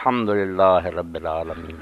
الحمدللہ رب العالمین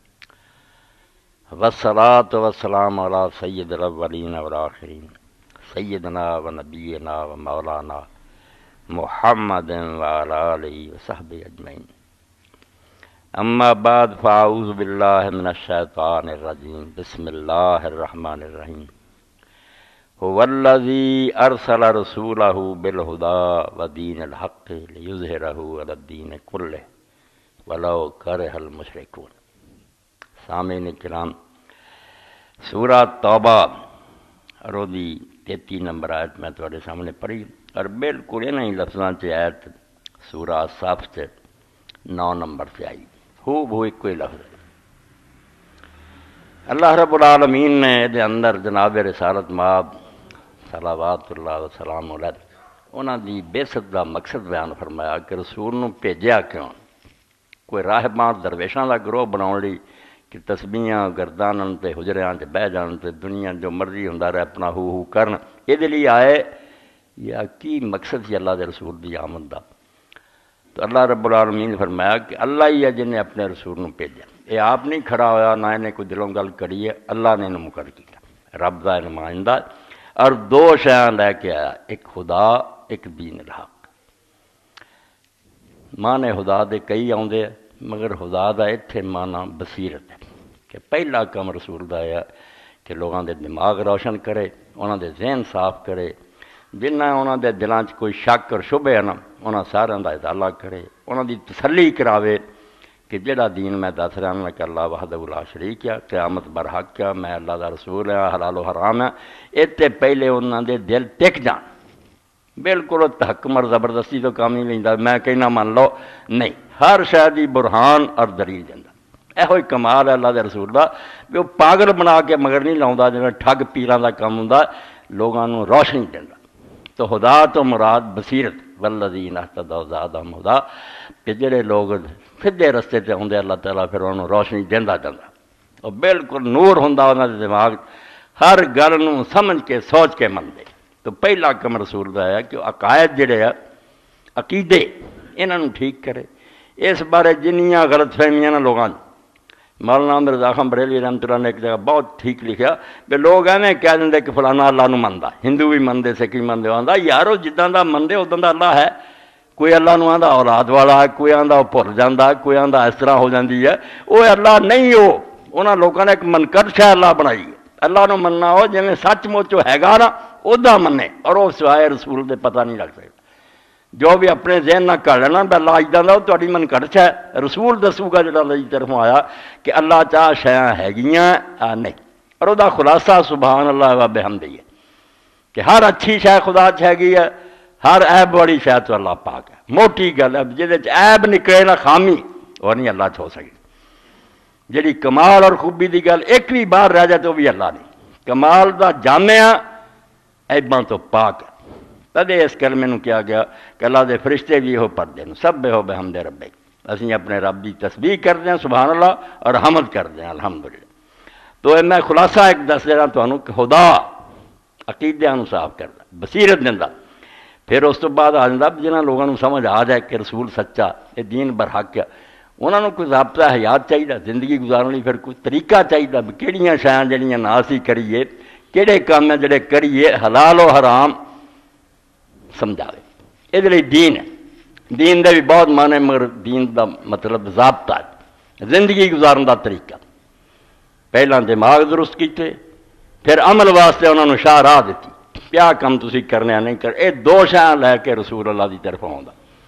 والصلاة والسلام علی سید الاولین والآخرین سیدنا و نبینا و مولانا محمد وعلی آلہ وصحبہ اجمعین اما بعد فاعوذ باللہ من الشیطان الرجیم بسم اللہ الرحمن الرحیم هو الذی ارسل رسولہ بالہدی ودین الحق لیظہرہ علی الدین کلہ ولو کرہ المشرکون۔ سامعین کرام، سورہ توبہ رودی 33 نمبر آیت میں تھوڑے سامنے پڑھی، اور بالکل انہی لفظاں چ آیت سورہ صف چ 9 نمبر سے آئی، بہو ایک کوئی لفظ ہے۔ اللہ رب العالمین نے دے اندر جناب رسالت مآب صلوات اللہ وسلام علیہ انہاں دی بعثت دا مقصد بیان فرمایا کہ رسول نو بھیجیا کیوں؟ کوئی راہباں درویشاں دا گروہ بناؤن لئی کہ تسبیحاں گردانن تے حجریاں تے بہ جان تے دنیا جو مرضی ہوندا رہے اپنا ہو کرن، اے دے لیے آئے یا کی مقصد سی اللہ دے رسول دی آمد دا؟ تو اللہ رب العالمین نے فرمایا کہ اللہ ہی ہے جن نے اپنے رسول نو بھیجا، یہ آپ نہیں کھڑا ہویا، نہ انہیں کوئی دلوں گل کری ہے، اللہ نے انہوں مقرر کیا، رب دا نمائندہ، اور 2 شیاں لے کے آیا، ایک خدا ایک دین الحق۔ معنی خدا دے کئی آؤندے ہیں، مگر خدا دا ایتھے معنی بصیرت ہے کہ پہلا کم رسول دا ہے کہ لوگاں دے دماغ روشن کرے، انہاں دے ذہن صاف کرے، جنہ انہاں دے دلاں چ کوئی شک اور شبہ ہے نا انہاں سارے دا ازالہ کرے، انہاں دی تسلی کراوے کہ جڑا دین میں دس رہا ہوں کہ اللہ وحدہ لا شریک ہے، قیامت برحق ہے، میں اللہ دا رسول ہے، حلال و حرام ہے، اتے پہلے انہاں دے دل ٹک جان۔ بالکل تحکم اور زبردستی تو کام نہیں لیندا، میں کہنا مان لو نہیں، ہر شے دی برہان اور دلیل دیندا۔ ایہو ہی کمال ہے اللہ دے رسول دا کہ وہ پاگل بنا کے مگر نہیں لاؤندا، جویں ٹھگ پیراں دا کام ہوندا، لوگاں نوں روشنی دیندا۔ تو خدا تو مراد بصیرت، والذین اہتدوا زادہم ھدی، کہ جڑے لوگ سیدھے رستے تے ہوندے اللہ تعالیٰ پھر انہوں روشنی دیندا جاندا، اور بالکل نور ہوندا انہاں دے دماغ، ہر گل نوں سمجھ کے سوچ کے مندے۔ تو پہلا کم رسول دا ہے کہ عقائد جڑے ہے عقیدے انہاں نوں ٹھیک کرے۔ اس بارے جنیاں غلط فہمیاں نہ لوگاں، مولانا مرزا خان بریلوی رحمۃ اللہ نے ایک جگہ بہت ٹھیک لکھیا کہ لوگ ایویں کہہ دیں کہ فلانا اللہ نوں مندا، ہندو بھی مندے، سکھ بھی مندے، آندا یارو جداں دا مندے اداں دا اللہ ہے۔ کوئی اللہ نوں آندا اولاد والا ہے، کوئی آندا وہ بھل جاندا ہے، کوئی آندا اس طرح ہو جاندی ہے، وہ اللہ نہیں ہو، انہاں لوگاں نے ایک منکر شے اللہ بنائی ہے۔ اللہ نوں مننا ہو جویں سچ مچ ہیگا نا ادا منے، اور وہ سوائے رسول دے پتہ نہیں لگ سکتا۔ جو بھی اپنے ذہن نہ کر لینا بھی اللہ اجداں دا، وہ تہاڈی منکرش ہے، رسول دسو گا جڑا اللہ دی طرفوں آیا کہ اللہ چاہ شیاں ہیگیاں نہیں، اور وہ دا خلاصہ سبحان اللہ و بحمدہ ہے کہ ہر اچھی شے خدا چ ہیگی ہے، ہر عیب والی شے تو اللہ پاک ہے۔ موٹی گل ہے جہدے چ عیب نکلے نہ خامی، وہ نہیں اللہ چ ہو سکتی۔ جڑی کمال اور خوبی دی گل ایک بھی باہر رہ جائے تو بھی اللہ نہیں، کمال دا جامع عیباں تو پاک ہے۔ تدے اس کلمے نوں کیا گیا کہ اللہ دے فرشتے بھی یہ پڑھتے ہیں سبح بحمد ربک، اسی اپنے رب دی تسبیح کرتے ہیں سبحان اللہ اور حمد کرتے ہیں الحمدللہ۔ تو میں خلاصہ ایک دس دینا تمہیں کہ خدا عقیدیاں نوں صاف کردا، بصیرت دیندا، پھر اس تو بعد آ جاتا جنہاں لوگوں نوں سمجھ آ جائے کہ رسول سچا، یہ دین برحق ہے، انہاں نوں کوئی ضابطہ حیات چاہیے، زندگی گزارن لئی پھر کوئی طریقہ چاہیے بھی کہڑیاں شیاں جڑیاں نہ اسی کریے، کہڑے کام ہیں جڑے کریے حلال و حرام سمجھاوے۔ یہ دین ہے، دین دے بھی بہت معنی، مگر دین دا مطلب ضابطہ ہے، زندگی گزارن دا طریقہ۔ پہلا دماغ درست کیتے، پھر عمل واسطے انہوں نے شاہ راہ دیتی، کیا کام تسی کرنے نہیں کر، یہ 2 شیاں لے کے رسول اللہ دی طرف آوندا۔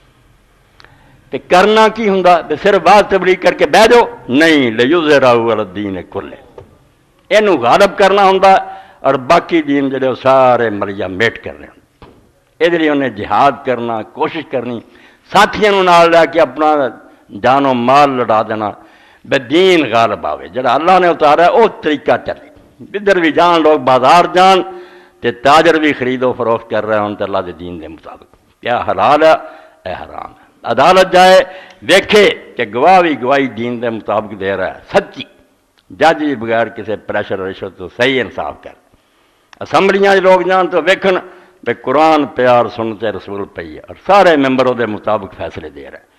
تے کرنا کی ہوندا؟ صرف باز تبلیغ کر کے بہ جاؤ نہیں، لیظہرہ علی الدین کلہ، اینوں غالب کرنا ہوندا، اور باقی دین جڑے سارے ملیا میٹ کرنے ہوں۔ یہ لیے انہیں جہاد کرنا، کوشش کرنی، ساتھیوں نال لے کے اپنا جان و مال لڑا دینا، بے دین غالب آوے، جڑا اللہ نے اتارا وہ طریقہ چلے۔ جدھر بھی جان لوگ بازار جان تے تاجر بھی خرید و فروخت کر رہے ہوں تے اللہ دے دین دے مطابق، کیا حلال ہے اے حرام ہے۔ عدالت جائے ویکھے کہ گواہ بھی گواہی دین دے مطابق دے رہا ہے سچی، جج بھی بغیر کسی پریشر رشوت تو صحیح انصاف کر۔ اسمبلیاں لوگ جان تو ویکھن کہ قرآن پیار سنتے رسول پئی ہے، اور سارے ممبروں دے مطابق فیصلے دے رہے ہیں۔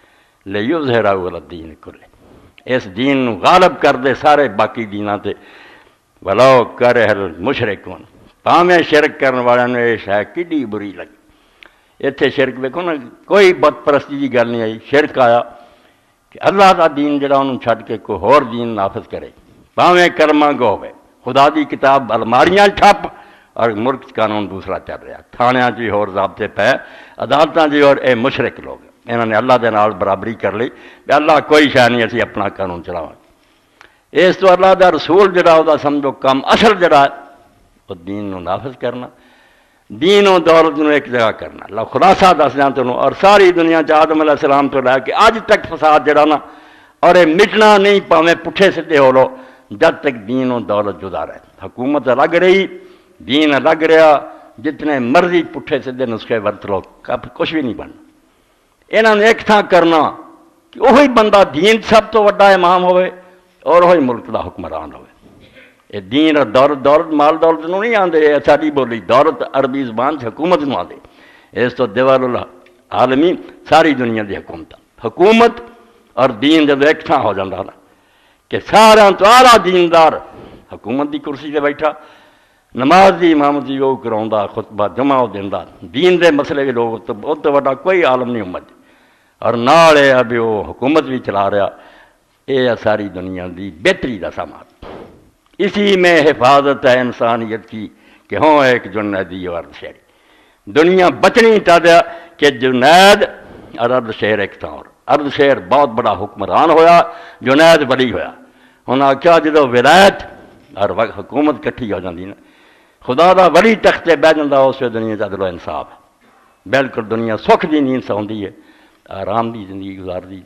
لیظہرہ علی الدین کلہ، اس دین نو غالب کر دے سارے باقی دیناں تے، ولو کرہ المشرکون، پاویں شرک کرن والوں نے یہ شے کڈی بری لگی۔ اتنے شرک ویکھو نا، کوئی بت پرستی کی گل نہیں آئی، شرک آیا کہ اللہ کا دین جڑا انہوں چھڈ کے کوئی ہور دین نافذ کرے، پاویں کرما گو ہوئے، خدا دی کتاب الماریاں ٹھپ اور ملک قانون دوسرا چل رہا، تھانیاں جی ہور ضابطے پے، عدالتاں جی اور اے مشرک لوگ انہوں نے اللہ دے نال برابری کر لی کہ اللہ کوئی شے نہیں اسی اپنا قانون چلاواں۔ اس تو اللہ دا رسول جڑا وہ سمجھو کم اصل جڑا ہے وہ دین نو نافذ کرنا، دین و دولت نو ایک جگہ کرنا۔ اللہ خلاصہ دس دیاں تینوں، اور ساری دنیا چ آدم علیہ السلام تو لے کے اج تک فساد جڑا نا، اور یہ مٹنا نہیں، پاویں پٹھے سدھے ہو لو، جب تک دین و دولت جدا رہے۔ حکومت الگ رہی، دین الگ رہا، جتنے مرضی پٹھے سدھے نسخے ورت لو، کچھ بھی نہیں بننا۔ انہوں نے ایک تھاں کرنا کہ وہی بندہ دین سب تو وڈا امام ہوئے اور وہی ملک دا حکمران ہوئے۔ یہ دین اور دولت، دولت مال دولت نو نہیں آندے، ساری بولی دولت عربی زبان سے حکومت نو آندے۔ اس تو دیوال العالمین ساری دنیا دی حکومت، حکومت اور دین جب ایک تھاں ہو جاتا نا کہ سارا تو اعلیٰ دیندار حکومت دی کرسی تے بیٹھا، نماز دی امامتی وہ کراؤندا، خطبہ جمع وہ دیندا، دین دے مسئلے بھی لوگ تو بہت بڑا کوئی عالم نہیں امت، اور نال ہے ابھی وہ حکومت بھی چلا رہا۔ یہ ساری دنیا دی بہتری دا سامان، اسی میں حفاظت ہے انسانیت کی کہ ہوں ایک جنیدی اور ارد-شہری۔ دنیا بچنی چاہتا کہ جنید اور ارد-شہر ایک تھا، اور ارد-شہر بہت بڑا حکمران ہویا، جنید ولی ہویا۔ انہاں آخیا جدو ولایت اور حکومت کٹھی ہو جاتی نا، خدا دا ولی تختے بہ جاتا، اس سے دنیا عدل و انصاف ہے، بالکل دنیا سکھ دی نیند سوندی ہے، آرام دی زندگی گزاردی۔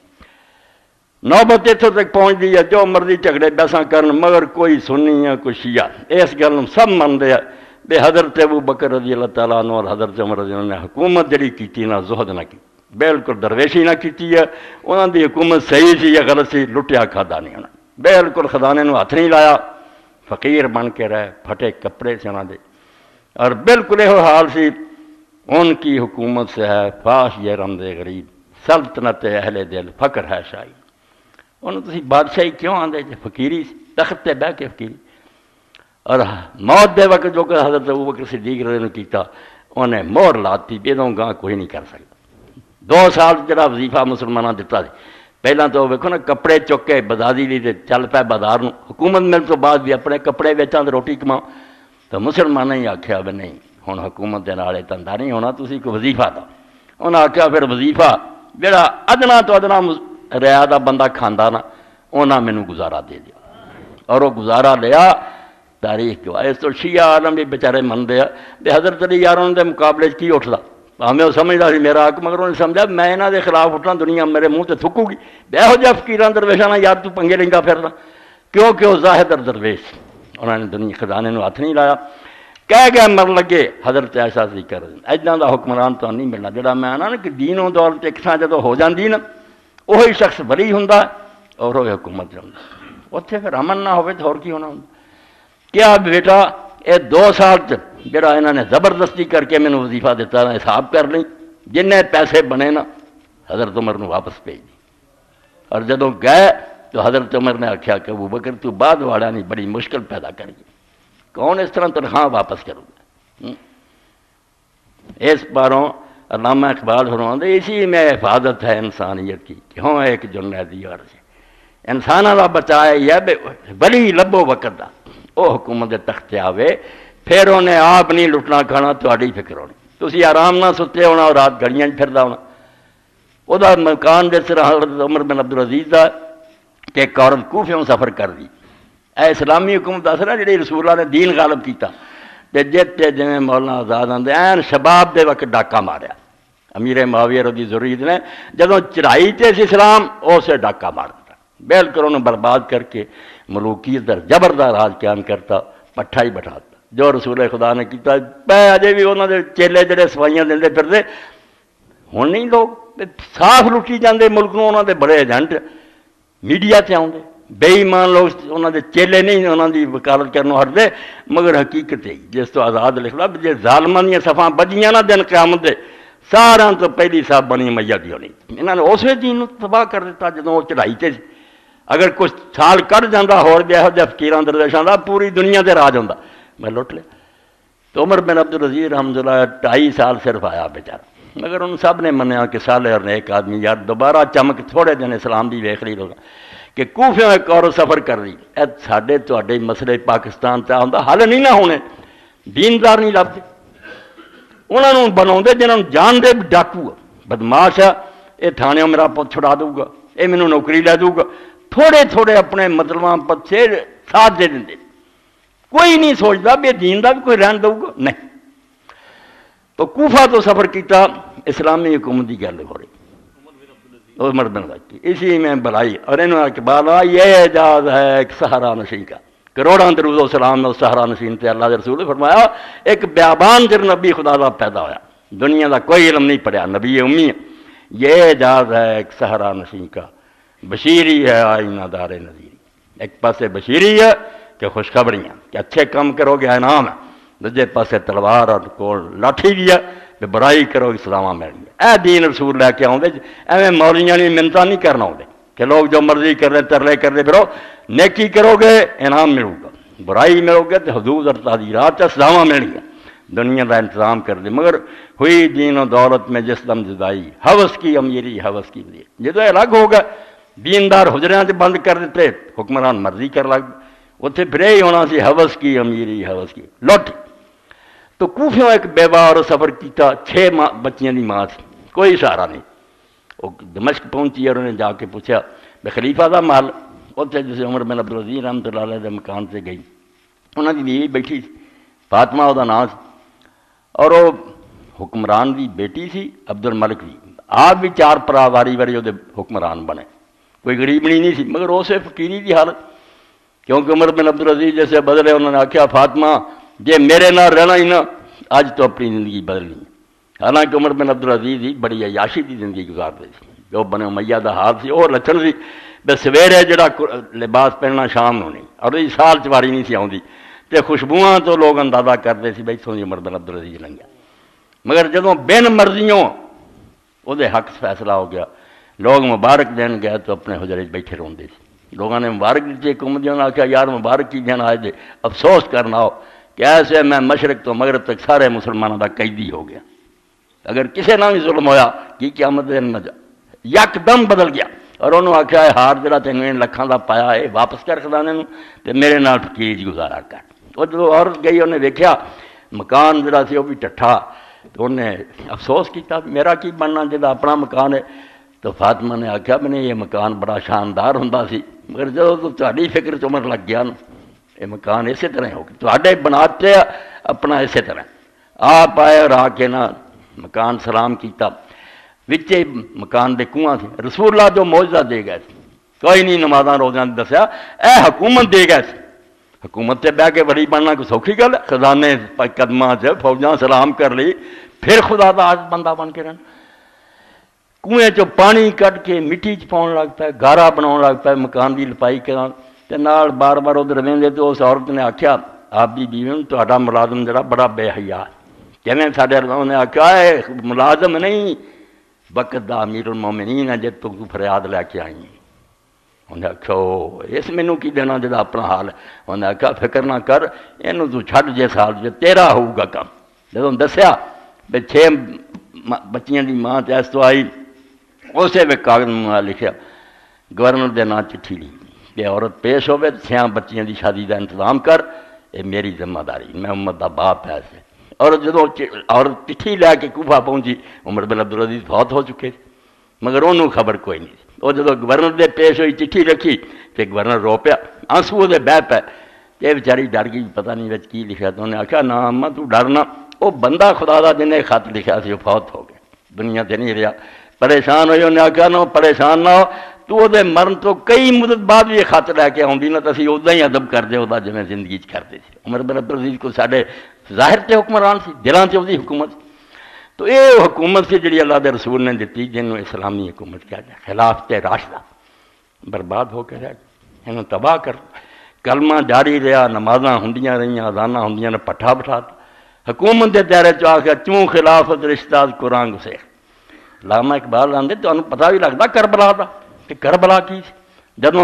نوبت اتوں تک پہنچ دی ہے، جو مرضی جھگڑے بحثاں کرن، مگر کوئی سنی ہے کوئی شیعہ، اس گل سب منتے ہیں بے حضرت ابو بکر رضی اللہ تعالیٰ عنہ اور حضرت عمر رضی اللہ عنہ نے حکومت جڑی کیتی نا، زہد نہ کی، بالکل درویشی نہ کیتی ہے۔ انہاں دی حکومت صحیح سی یا غلط سی، لٹیا کھادا نہیں ہونا، بالکل خزانے نو ہاتھ نہیں لایا، فقیر بن کے رہے، پھٹے کپڑے سے انہاں دے، اور بالکل یہ حال سی ان کی حکومت سے ہے فاش یہ رمد غریب، سلطنت اہل دل، فقر ہے شاہی۔ انہوں تسی بادشاہی کیوں آندے جے فقیری، تخت تے بہ کے فقیری۔ اور موت دے وقت جو کہ حضرت ابوبکر صدیق رضی اللہ عنہ نے کیتا، انہیں مہر لاتی، بیدوں گاں کوئی نہیں کر سکتا۔ 2 سال جڑا وظیفہ مسلمانوں دیتا سی، پہلاں تو ویکھو نا کپڑے چک کے بازاری لی تے چل پے بازار نو، حکومت مل تو بعد بھی اپنے کپڑے ویچاں تے روٹی کماؤ، تو مسلمانوں ہی آکھیا بھی نہیں ہن حکومت دے نال دھندا نہیں ہونا، تسی کوئی وظیفہ دا۔ انہاں آکھیا پھر وظیفہ جڑا ادنا تو ادنا ریا دا بندہ کھاندا نا، انہاں مینوں گزارا دے دیا، اور وہ گزارا لیا۔ تاریخ جو اس تو شیعہ عالم بھی بیچارے منتے ہیں کہ حضرت علی یاروں دے مقابلے کی اٹھتا، ہمیں وہ سمجھتا سی میرا حق، مگر انہوں نے سمجھا میں یہاں دے خلاف اٹھنا دنیا میرے منہ تے تھکو گی، یہو جہاں فقیراں درویشاں یار تو پنگے لیندا پھرنا، کیونکہ وہ زاہد اور درویش، انہوں نے دنیا خزانے نو ہاتھ نہیں لایا۔ کہہ گئے مر لگے حضرت عائشہ ذکر ایداں دا حکمران تو نہیں ملنا، جڑا میں آنا نا کہ دین و دولت ایک تھاں جدوں ہو جاندی نا، وہی شخص ولی ہوندا اور وہ حکومت چلاوندا، اتنے پھر امن نہ ہوئے تو اور کی ہونا ہوندا۔ کیا بیٹا یہ 2 سال جڑا انہوں نے زبردستی کر کے مینوں وظیفہ دیتا نا، حساب کر لیں، جن پیسے بنے نا حضرت عمر نو واپس بھیج دی۔ اور جدوں گئے تو حضرت عمر نے آخیا کہ ابو بکر تو بعد والا نہیں بڑی مشکل پیدا کر گئی، کون اس طرح تنخواہ واپس کروں گا؟ اس باروں علامہ اقبال فرماتے اسی میں حفاظت ہے انسانیت کی کہ ہوں ایک جنیدی اور سے انساناں دا بچائے یا بلی لبو وقت دا وہ حکومت تختے آوے، پھر انہیں آپ نہیں لٹنا کھانا، تہاڈی فکر ہونی، تسی آرام نہ ستے ہونا اور رات گھڑیاں پھردا ہونا۔ وہ مکان جس طرح حضرت عمر بن عبدالعزیز دا کہ ایک عورت کوفیوں سفر کر دی، اے اسلامی حکومت دس رہا جڑی رسول اللہ نے دین غالب کیتا، تے جتے جویں مولانا آزاد آندے این شباب دے وقت ڈاکہ ماریا امیر معاویہ رضی ضرورت نے، جدوں چڑھائی تے اسلام اسے ڈاکہ مار دیتا، بالکل انہوں برباد کر کے ملوکیت در جبر دا راج قیام کرتا، پٹھا ہی بٹھاتا جو رسول خدا نے کیتا۔ پہ اجے بھی انہوں دے چیلے جڑے سوائیاں دیندے پھردے، ہن نہیں لوگ صاف لٹی جاندے ملک نوں، انہوں دے بڑے ایجنٹ میڈیا تے آؤندے، بے ایمان لوگ انہوں دے چیلے نہیں انہوں دی وکالت کرنوں ہٹدے، مگر حقیقت ہے جس تو آزاد لکھ لا جے ظالماں دیاں صفاں بجیاں نہ دن قیامت دے سارا تو پہلی صاحب بنی امیہ دی ہونی. انہوں نے اسی دین تباہ کر دیتا جدوں وہ چڑھائی تے. اگر کچھ سال کٹ جاتا ہو فقیراں درویشاں دا پوری دنیا تے راج ہوندا. میں لٹ لیا. تو عمر بن عبدالعزیز رحمۃ اللہ 2.5 سال صرف آیا بیچارہ. مگر ان سب نے منیا کہ صالح اور نیک آدمی یار دوبارہ چمک تھوڑے دن اسلام دی ویکھ لی لوگ کہ کوفیوں ایک اور سفر کر رہی. ساڈے تواڈے مسئلے پاکستان تے آندا حل نہیں نہ ہونے. دیندار نہیں لبدے. انہوں نے بنا جنہوں نے جان دے ڈاکو بدماش ہے یہ تھانے میرا پت چھڑا دوں گا یہ مینوں نوکری لے دوں گا. تھوڑے تھوڑے اپنے مطلباں پچھے ساتھ دے دیں. کوئی نہیں سوچتا بھی دین دا بھی کوئی رہن دوں گا نہیں. تو کوفہ تو سفر کیتا اسلامی حکومت کی گل ہو رہی عمر بن عبدالعزیز. اسی میں بلائی اور انہوں نے بالا یہ اعجاز ہے ایک سہارا نشین کا. کروڑاں درود و سلام نو سہارا نشین تے اللہ کے رسول نے فرمایا ایک بیابان جر نبی خدا دا پیدا ہویا دنیا دا کوئی علم نہیں پڑھیا نبی امی ہے. یہ اعجاز ہے ایک سہارا نشین کا بشیری ہے آئینہ دار نذیری. ایک پاسے بشیری ہے کہ خوشخبریاں کہ اچھے کام کرو گے انعام ہے. دوجے پاسے تلوار اور کول لاٹھی بھی ہے کہ برائی کرو اسلام مل گیا. اے دین رسول لے کے آؤں ایویں مولیاں نہیں منتاں نہیں کرنا آؤں کہ لوگ جو مرضی کر رہے ترلے کر رہے پھرو. نیکی کرو گے انعام ملو گا برائی ملو گے تو حدود اور تعزیرات سزاواں مل گیا. دنیا کا انتظام کر دے مگر ہوئی دین و دولت میں جس دم جدائی حوث کی امیری حوث کی وزیر. جدو الگ ہو گئے دیندار حجریاں سے بند کر دیتے حکمران مرضی کر لگ اتنے پھر ہی ہونا سی حوث کی امیری حوث کی لٹ. تو کوفیوں ایک بیوہ اور سفر کیتا 6 بچیاں دی ماں سی کوئی سہارا نہیں. وہ دمشق پہنچی اور انہیں جا کے پوچھا بے خلیفہ دا مال. اتنے جسے عمر بن عبدالعزیز رحمۃ اللہ علیہ دے مکان سے گئی. انہوں کی بیوی بیٹھی سی فاطمہ وہ نام سی اور وہ حکمران دی بیٹی سی عبد الملک دی. آپ بھی 4 پرا واری واری وہ حکمران بنے. کوئی غریبنی نہیں سی مگر اسے فقیری دی حالت. کیونکہ عمر بن عبدالعزیز جیسے بدلے انہوں نے آخیا فاطمہ جے میرے نہ رہنا ہی نا اج تو اپنی زندگی بدلنی. حالانکہ عمر بن عبدالعزیز ہی بڑی عیاشی کی زندگی گزارتے تھے. جو بنے امیہ دا حال سی وہ لچن سی بے سویرے جڑا لباس پہننا شام ہونی اور یہ سال چواری نہیں سی آتی. تے خوشبواں تو لوگ اندازہ کرتے سی بھائی سونی عمر بن عبدالعزیز لنگیا. مگر جدوں بن مرضیوں وہ حق فیصلہ ہو گیا لوگ مبارک دین گئے تو اپنے حجرے بیٹھے روندے سی. لوگوں نے مبارک دیتی حکومتیوں نے آخیا یار مبارک کی دین آئے دے افسوس کرنا ہو کہ ایسے میں مشرق تو مغرب تک سارے مسلمانوں کا قیدی ہو گیا. اگر کسی نہ بھی ظلم ہویا کی قیامت دن نہ یک دم بدل گیا. اور انہوں نے آخیا ہار جڑا تینوں لکھاں دا پایا ہے واپس کر خزانے نوں تے میرے نال فقیر گزارا کر. وہ جب عورت گئی انہیں ویکھیا مکان جڑا سی وہ بھی ٹھٹھا تو انہیں افسوس کیتا میرا کی بننا جہاں اپنا مکان ہے. تو فاطمہ نے آخیا میں نے یہ مکان بڑا شاندار ہوندا سی مگر جب تہاڈی فکر عمر لگ گیا نا یہ مکان اسی طرح ہو گیا تہاڈے بناتے اپنا اسی طرح. آپ آئے اور آ کے نا مکان سلام کیتا وچے مکان دے کنواں تھے. رسول اللہ جو معجزہ دے گئے تھے کوئی نہیں نمازاں روزاں دسیا اے حکومت دے گئے تھے. حکومت سے بہ کے بڑی بننا کوئی سوکھی گل ہے. خزانے قدماں سے فوجاں سلام کر لی پھر خدا دا عاجز بندہ بن کے رہنا. کنویں چو پانی کٹ کے مٹی چ پاؤن لگ پائے گارا بنا لگ پائے مکان کی لپائی کرا نال بار بار ادھر وہدے تو اس عورت نے آخیا آپ کی بیوی تا ملازم جڑا بڑا بے حیا کیویں ساڈے انہوں نے آخیا ملازم نہیں وقت دا امیر المومنین ہے جب تو فریاد لے کے آئی. انہیں آخیا اس مینوں کی دینا جا اپنا حال ہے. انہیں آخیا فکر نہ کر یہ تو چھڈ جے سال جے تیرا ہوگا کام. جدوں دسیا بھی 6 بچیاں دی ماں تے اس تو آئی اسے بھی کاغذ میں لکھیا گورنر دے نام چٹھی لی کہ عورت پیش ہوے 6 بچیاں دی شادی دا انتظام کر یہ میری ذمہ داری میں امت دا باپ ہے ایسے. اور جدوں عورت چٹھی لے کے کوفہ پہنچی عمر بن عبدالعزیز فوت ہو چکے مگر انہوں خبر کوئی نہیں. وہ جدوں گورنر دے پیش ہوئی چٹھی رکھی پھر گورنر رو پیا آنسو دے بہ پے یہ بیچاری ڈر گئی پتہ نہیں وچ کی لکھا. تو انہیں آخیا نہ اما تو ڈرنا وہ بندہ خدا دا جنہیں خط لکھا سی وہ فوت ہو گیا دنیا تے نہیں رہا. پریشان ہوئی انہیں آخیا نہ پریشان نہ ہو تو وہ مرن تو کئی مدت بعد بھی یہ خط لے کے آؤں نہ تو اسی ادا ہی ادب کرتے وہ جی زندگی کرتے تھے. عمر بن عبدالعزیز کو سارے ظاہر تے حکمران سی دلاں تے وہی حکومت. تو یہ حکومت سی جڑی اللہ دے رسول نے دیتی جنہوں اسلامی حکومت کیا جائے خلافت راشدہ برباد ہو کے رہ گئی انہوں تباہ کر. کلمہ جاری رہا نمازاں ہوندیاں رہیاں اذاناں ہوندیاں نے پٹھا بٹھا حکومت کے دائرے چ آ کے کیوں خلافت رشتہ قرآن سے علامہ اقبال آدھے تمہیں پتہ بھی لگتا کربلا کا کہ کربلا کی جدوں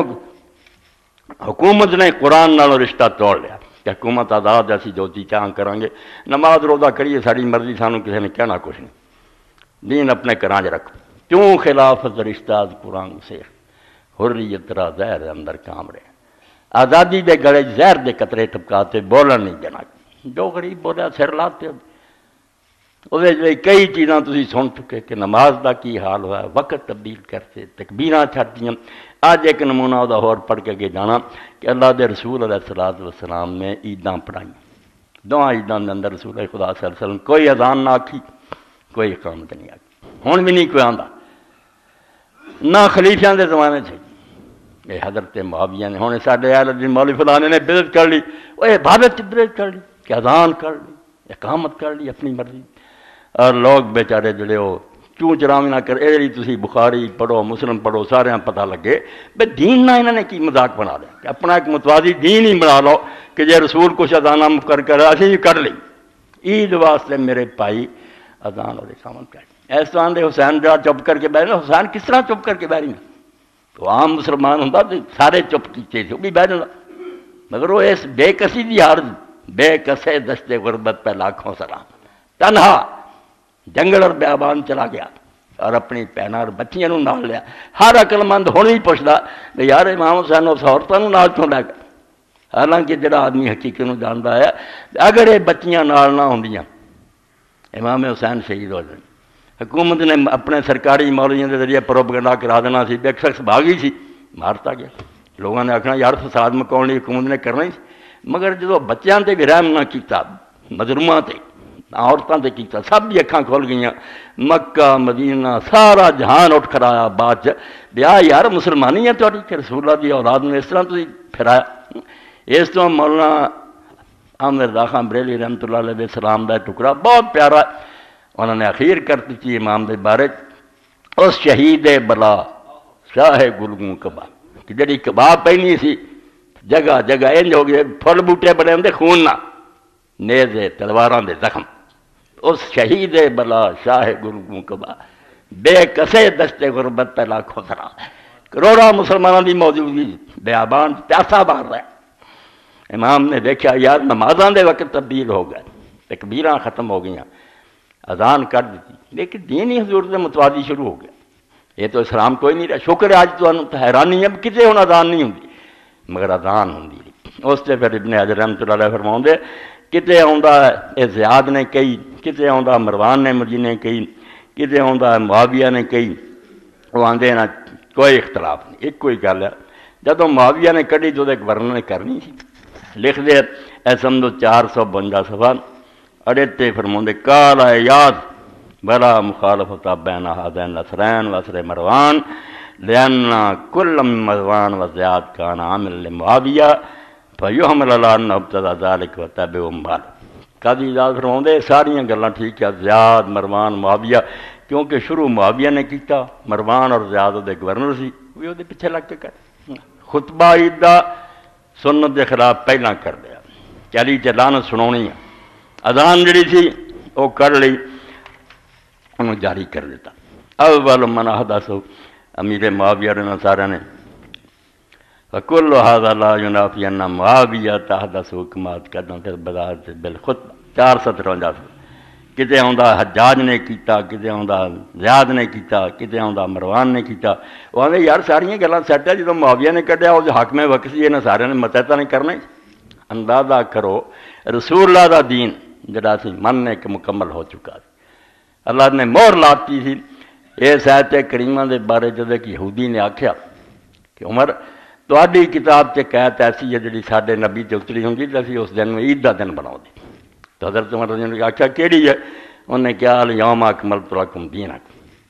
حکومت نے قرآن نال رشتہ توڑ لیا کہ حکومت آزاد اسی جو جی چاہ کریں گے، نماز روزہ کریے ساری مرضی، سانوں کسی نے کہنا کچھ نہیں، دین اپنے گھراں چ رکھو، کیوں خلافت رشتہ قرآن سے حریت را زہر اندر کام رہے، آزادی دے گلے زہر دے قطرے ٹپکاتے بولن نہیں دینا، جو غریب بولیا سر لاتے وہ کئی چیزاں تسی سن چکے کہ نماز دا کی حال ہوا، وقت تبدیل کرتے، تکبیراں چھٹیاں۔ آج ایک نمونہ دا اور پڑھ کے گئے جانا کہ اللہ دے رسول علیہ السلام نے عیداں پڑھائیں، دونوں عیداں دے اندر رسول خدا صلی اللہ علیہ وسلم کوئی اذان نہ آکھی، کوئی اقامت نہیں آکی، ہن بھی نہیں کوئی آندا، نہ خلیفیاں دے زمانے سے یہ حضرت معاویہ نے، ہن ساڈے اہل دین مولوی فلانے نے بدعت کر لی، وہ عبادت بدعت کر لی کہ اذان کر لی، اقامت کر لی اپنی مرضی، اور لوگ بیچارے جڑے ہو کیوں چرامی نہ کر اے تسی بخاری پڑھو مسلم پڑھو سارے پتہ لگے بے دین نہ انہوں نے کی مذاق بنا لیا کہ اپنا ایک متوازی دین ہی بنا لو کہ جے رسول کچھ اذانہ مقرر کر اسی بھی کر لی عید واسطے میرے بھائی اذان اور اقامت کر اس طرح دے حسین جا چپ کر کے بیٹھے، حسین کس طرح چپ کر کے بیٹھ گا؟ تو عام مسلمان ہوں تو سارے چپ کیتے تھے وہ بھی بیٹھ جاتا، مگر وہ اس بے کسی دی عرض بے کسے دشتے غربت پہ لاکھوں سلام، تنہا جنگل اور بیابان چلا گیا اور اپنی بہنوں اور بچیاں نال لیا۔ ہر عقل مند ہن بھی پوچھدا کہ یار امام حسین اس عورتوں نال کیوں لے گیا؟ حالانکہ جڑا آدمی حقیقت نو جاندا ہے اگر یہ بچیاں نال نہ ہوندیاں امام حسین شہید ہو جائیں۔ حکومت نے اپنے سرکاری مولویوں کے ذریعے پروپیگنڈا کرا دینا سی، ایک شخص بھاگی سی مارتا گیا، لوگوں نے آکھنا یار فساد مکاؤن لی حکومت نے کرنا ہی، مگر جدو بچیاں تے بھی رحم نہ کیتا، مظلوماں تے عورتوں تے کیتا، سب دی اکھاں کھول گئیاں، مکہ مدینہ سارا جہان اٹھ کرایا بعد بیا یار مسلمانی ہے تہاڈی کہ رسول اللہ دی اولاد نے اس طرح تسی پھرایا۔ اس تو مولانا احمد رضا خان بریلوی رحمۃ اللہ علیہ السلام دا ٹکڑا بہت پیارا انہوں نے اخیر کر دیتی امام دے بارے، اس شہید بلا شاہ گلگوں کباب کہ جڑی کباب پہنی سی جگہ جگہ انج ہو گئے پھل بوٹے بڑے ہوندے خون نہ نیزے تلواراں دے زخم، اس شہید بلا شاہ گلگوں کباب بے کسے دشتے غربت پہ لاکھوں سلام، کروڑوں مسلمانوں دی موجودگی بیابان پیاسا باہر رہا۔ امام نے دیکھا یار نمازاں دے وقت تبدیل ہو گئے، تکبیراں ختم ہو گئیاں، اذان کر دیتی، لیکن دین ہی حضور سے متوازی شروع ہو گیا۔ یہ تو اسلام کوئی نہیں رہا، شکر ہے آج تو حیرانی ہے کتے ہوں اذان نہیں ہوندی مگر اذان ہوندی رہی۔ اس سے پھر ابن حجر رحمۃ اللہ علیہ فرماؤں دے کتے آندا ہے زیاد نے کئی، کتے آندا مروان نے مجی نے کئی، کتے آندا معاویہ نے کئی، وہ آندے نا کوئی اختلاف نہیں، ایک کوئی گل ہے جدوں معاویہ نے کڑی جو ایک ورنہ نے کرنی سی لکھ دے اے سمجھو 452 صفحہ اڑتے فرماؤں دے کال ہے یاد بلا مخالفت بین ہذین الاسرین واسر مروان لأن کل مروان وزیاد کان عامل لمعاویہ فیحمل علی ان ابتدا ذالک وتبع مال۔ قاضی اجاز فرماؤں دے ساریاں گلاں ٹھیک ہے، زیاد مروان معاویہ کیونکہ شروع معاویہ نے کیتا، مروان اور زیاد دے گورنر سی وہ دے پیچھے لگ کے کر خطبہ عید دا سنت دے خلاف پہلا کر دیا، چلی چلان سنونی ہے، اذان جڑی تھی وہ کر لی انہوں جاری کر دیتا۔ اول من احدث امیر معاویہ نے سارے نے فکل هذا لا ينافي ان معاویہ تحدث حکمات قدم کے بذات بالخطبہ 453 کتے آندا حجاج نے کیتا، کتے آندا زیاد نے کیتا، کتے آندا مروان نے کیتا، وہ آندے یار ساریاں گلاں سیٹ ہے جدوں معاویہ نے کڈیا وہ حاکم وقت سی انہاں سارے نے متحدہ نہیں کرنا۔ اندازہ کرو رسول اللہ دا دین جڑا سی مننے کے مکمل ہو چکا سی، اللہ نے مہر لاتی سی۔ اس آیت کریمہ دے بارے جدے کہ یہودی نے آکھیا کہ عمر تہاڈی کتاب تے قید ایسی ہے جڑی ساڈے نبی تے اتری ہوندی تے اسی اس دن نوں عید دا دن بناؤ دے۔ تو حضرت عمر رضی اللہ عنہ نے آکھیا کیڑی ہے؟ انہوں نے کہا الیوم اکملت لکم دینکم۔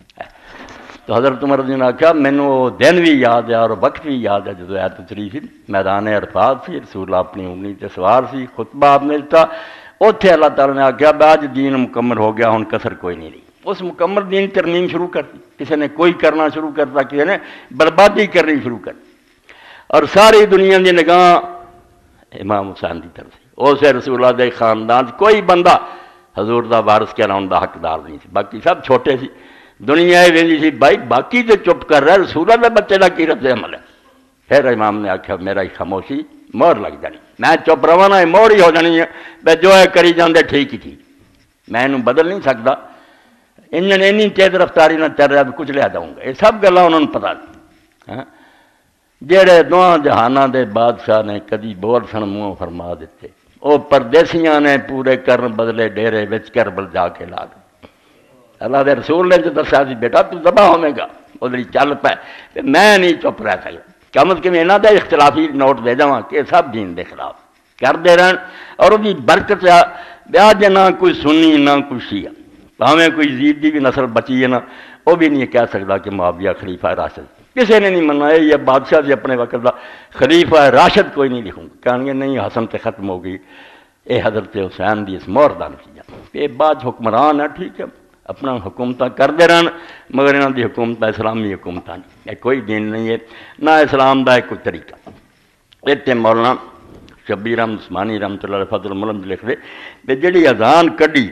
تو حضرت عمر رضی اللہ عنہ نے آکھیا مینوں دن بھی یاد ہے اور وقت بھی یاد ہے جدوں آیت اتری سی، میدان عرفات سی، رسول اللہ اپنی اونٹنی تے سوار سی، خطبہ آپ نے دیتا، اوتھے اللہ تعالیٰ نے آکھیا بعد دین مکمل ہو گیا ہن کسر کوئی نہیں رہی۔ اس مکمل دین ترمیم شروع کر دی، کسی نے کوئی کرنا شروع کرتا، کسی نے بربادی کرنی شروع کر دی، اور ساری دنیا کی نگاہ امام حسین کی طرف سے اسے رسول اللہ دے خاندان کوئی بندہ حضور دا وارث کہلاؤن دا حقدار نہیں سی، باقی سب چھوٹے سی۔ دنیا یہ ویندی سی بھائی باقی تو چپ کر رہا، رسول اللہ دے بچے دا کی رد عمل ہے۔ پھر امام نے آکھا میرا ہی خاموشی مور لگ جانی، میں چپ رہا نا مور ہی ہو جانی ہے، بے جو ہے کری جاندے ٹھیک ہی تھی، میں انہوں بدل نہیں سکتا، انجن اینی تیز رفتاری نہ چل رہا بھی کچھ لے جاؤں گا، یہ سب گلا انہوں نے پتا نہیں۔ جہے دونوں جہاناں دے بادشاہ نے کدی بول سن منہ فرما دیتے، وہ پردیسیاں نے پورے کرن بدلے ڈیرے وچ کربل جا کے لا دے۔ اللہ دے رسول نے جو دسیا سی بیٹا تو ذبح ہوے گا، ادھر چل پے، میں نہیں چپ رہ سکتا، کم از کم انہاں دا اختلافی نوٹ دے جاواں کہ سب دین دے خلاف کردے رہن، اور وہ بھی برکت بیا جے نہ کوئی سنی نہ کوئی شیعہ، بھاویں کوئی یزید دی بھی نسل بچی ہے نا، وہ بھی نہیں کہہ سکتا کہ معاویہ خلیفہ راشد، کسی نے نہیں مننا، یہ بادشاہ سے اپنے وقت دا خلیفہ راشد کوئی نہیں لکھوں گا، کہیں گے نہیں حسن تے ختم ہو گئی، اے حضرت حسین دی اس مہر دا نتیجہ، یہ بعد حکمران ہے ٹھیک ہے اپنا حکومتاں کردے رہن، مگر انہاں دی حکومتاں اسلامی حکومتاں نہیں، یہ کوئی دین نہیں ہے نہ اسلام دا کوئی طریقہ۔ اتنے مولانا شبیر احمد عثمانی رحمۃ اللہ علیہ فضل الملم لکھ دے کہ جڑی اذان کڈی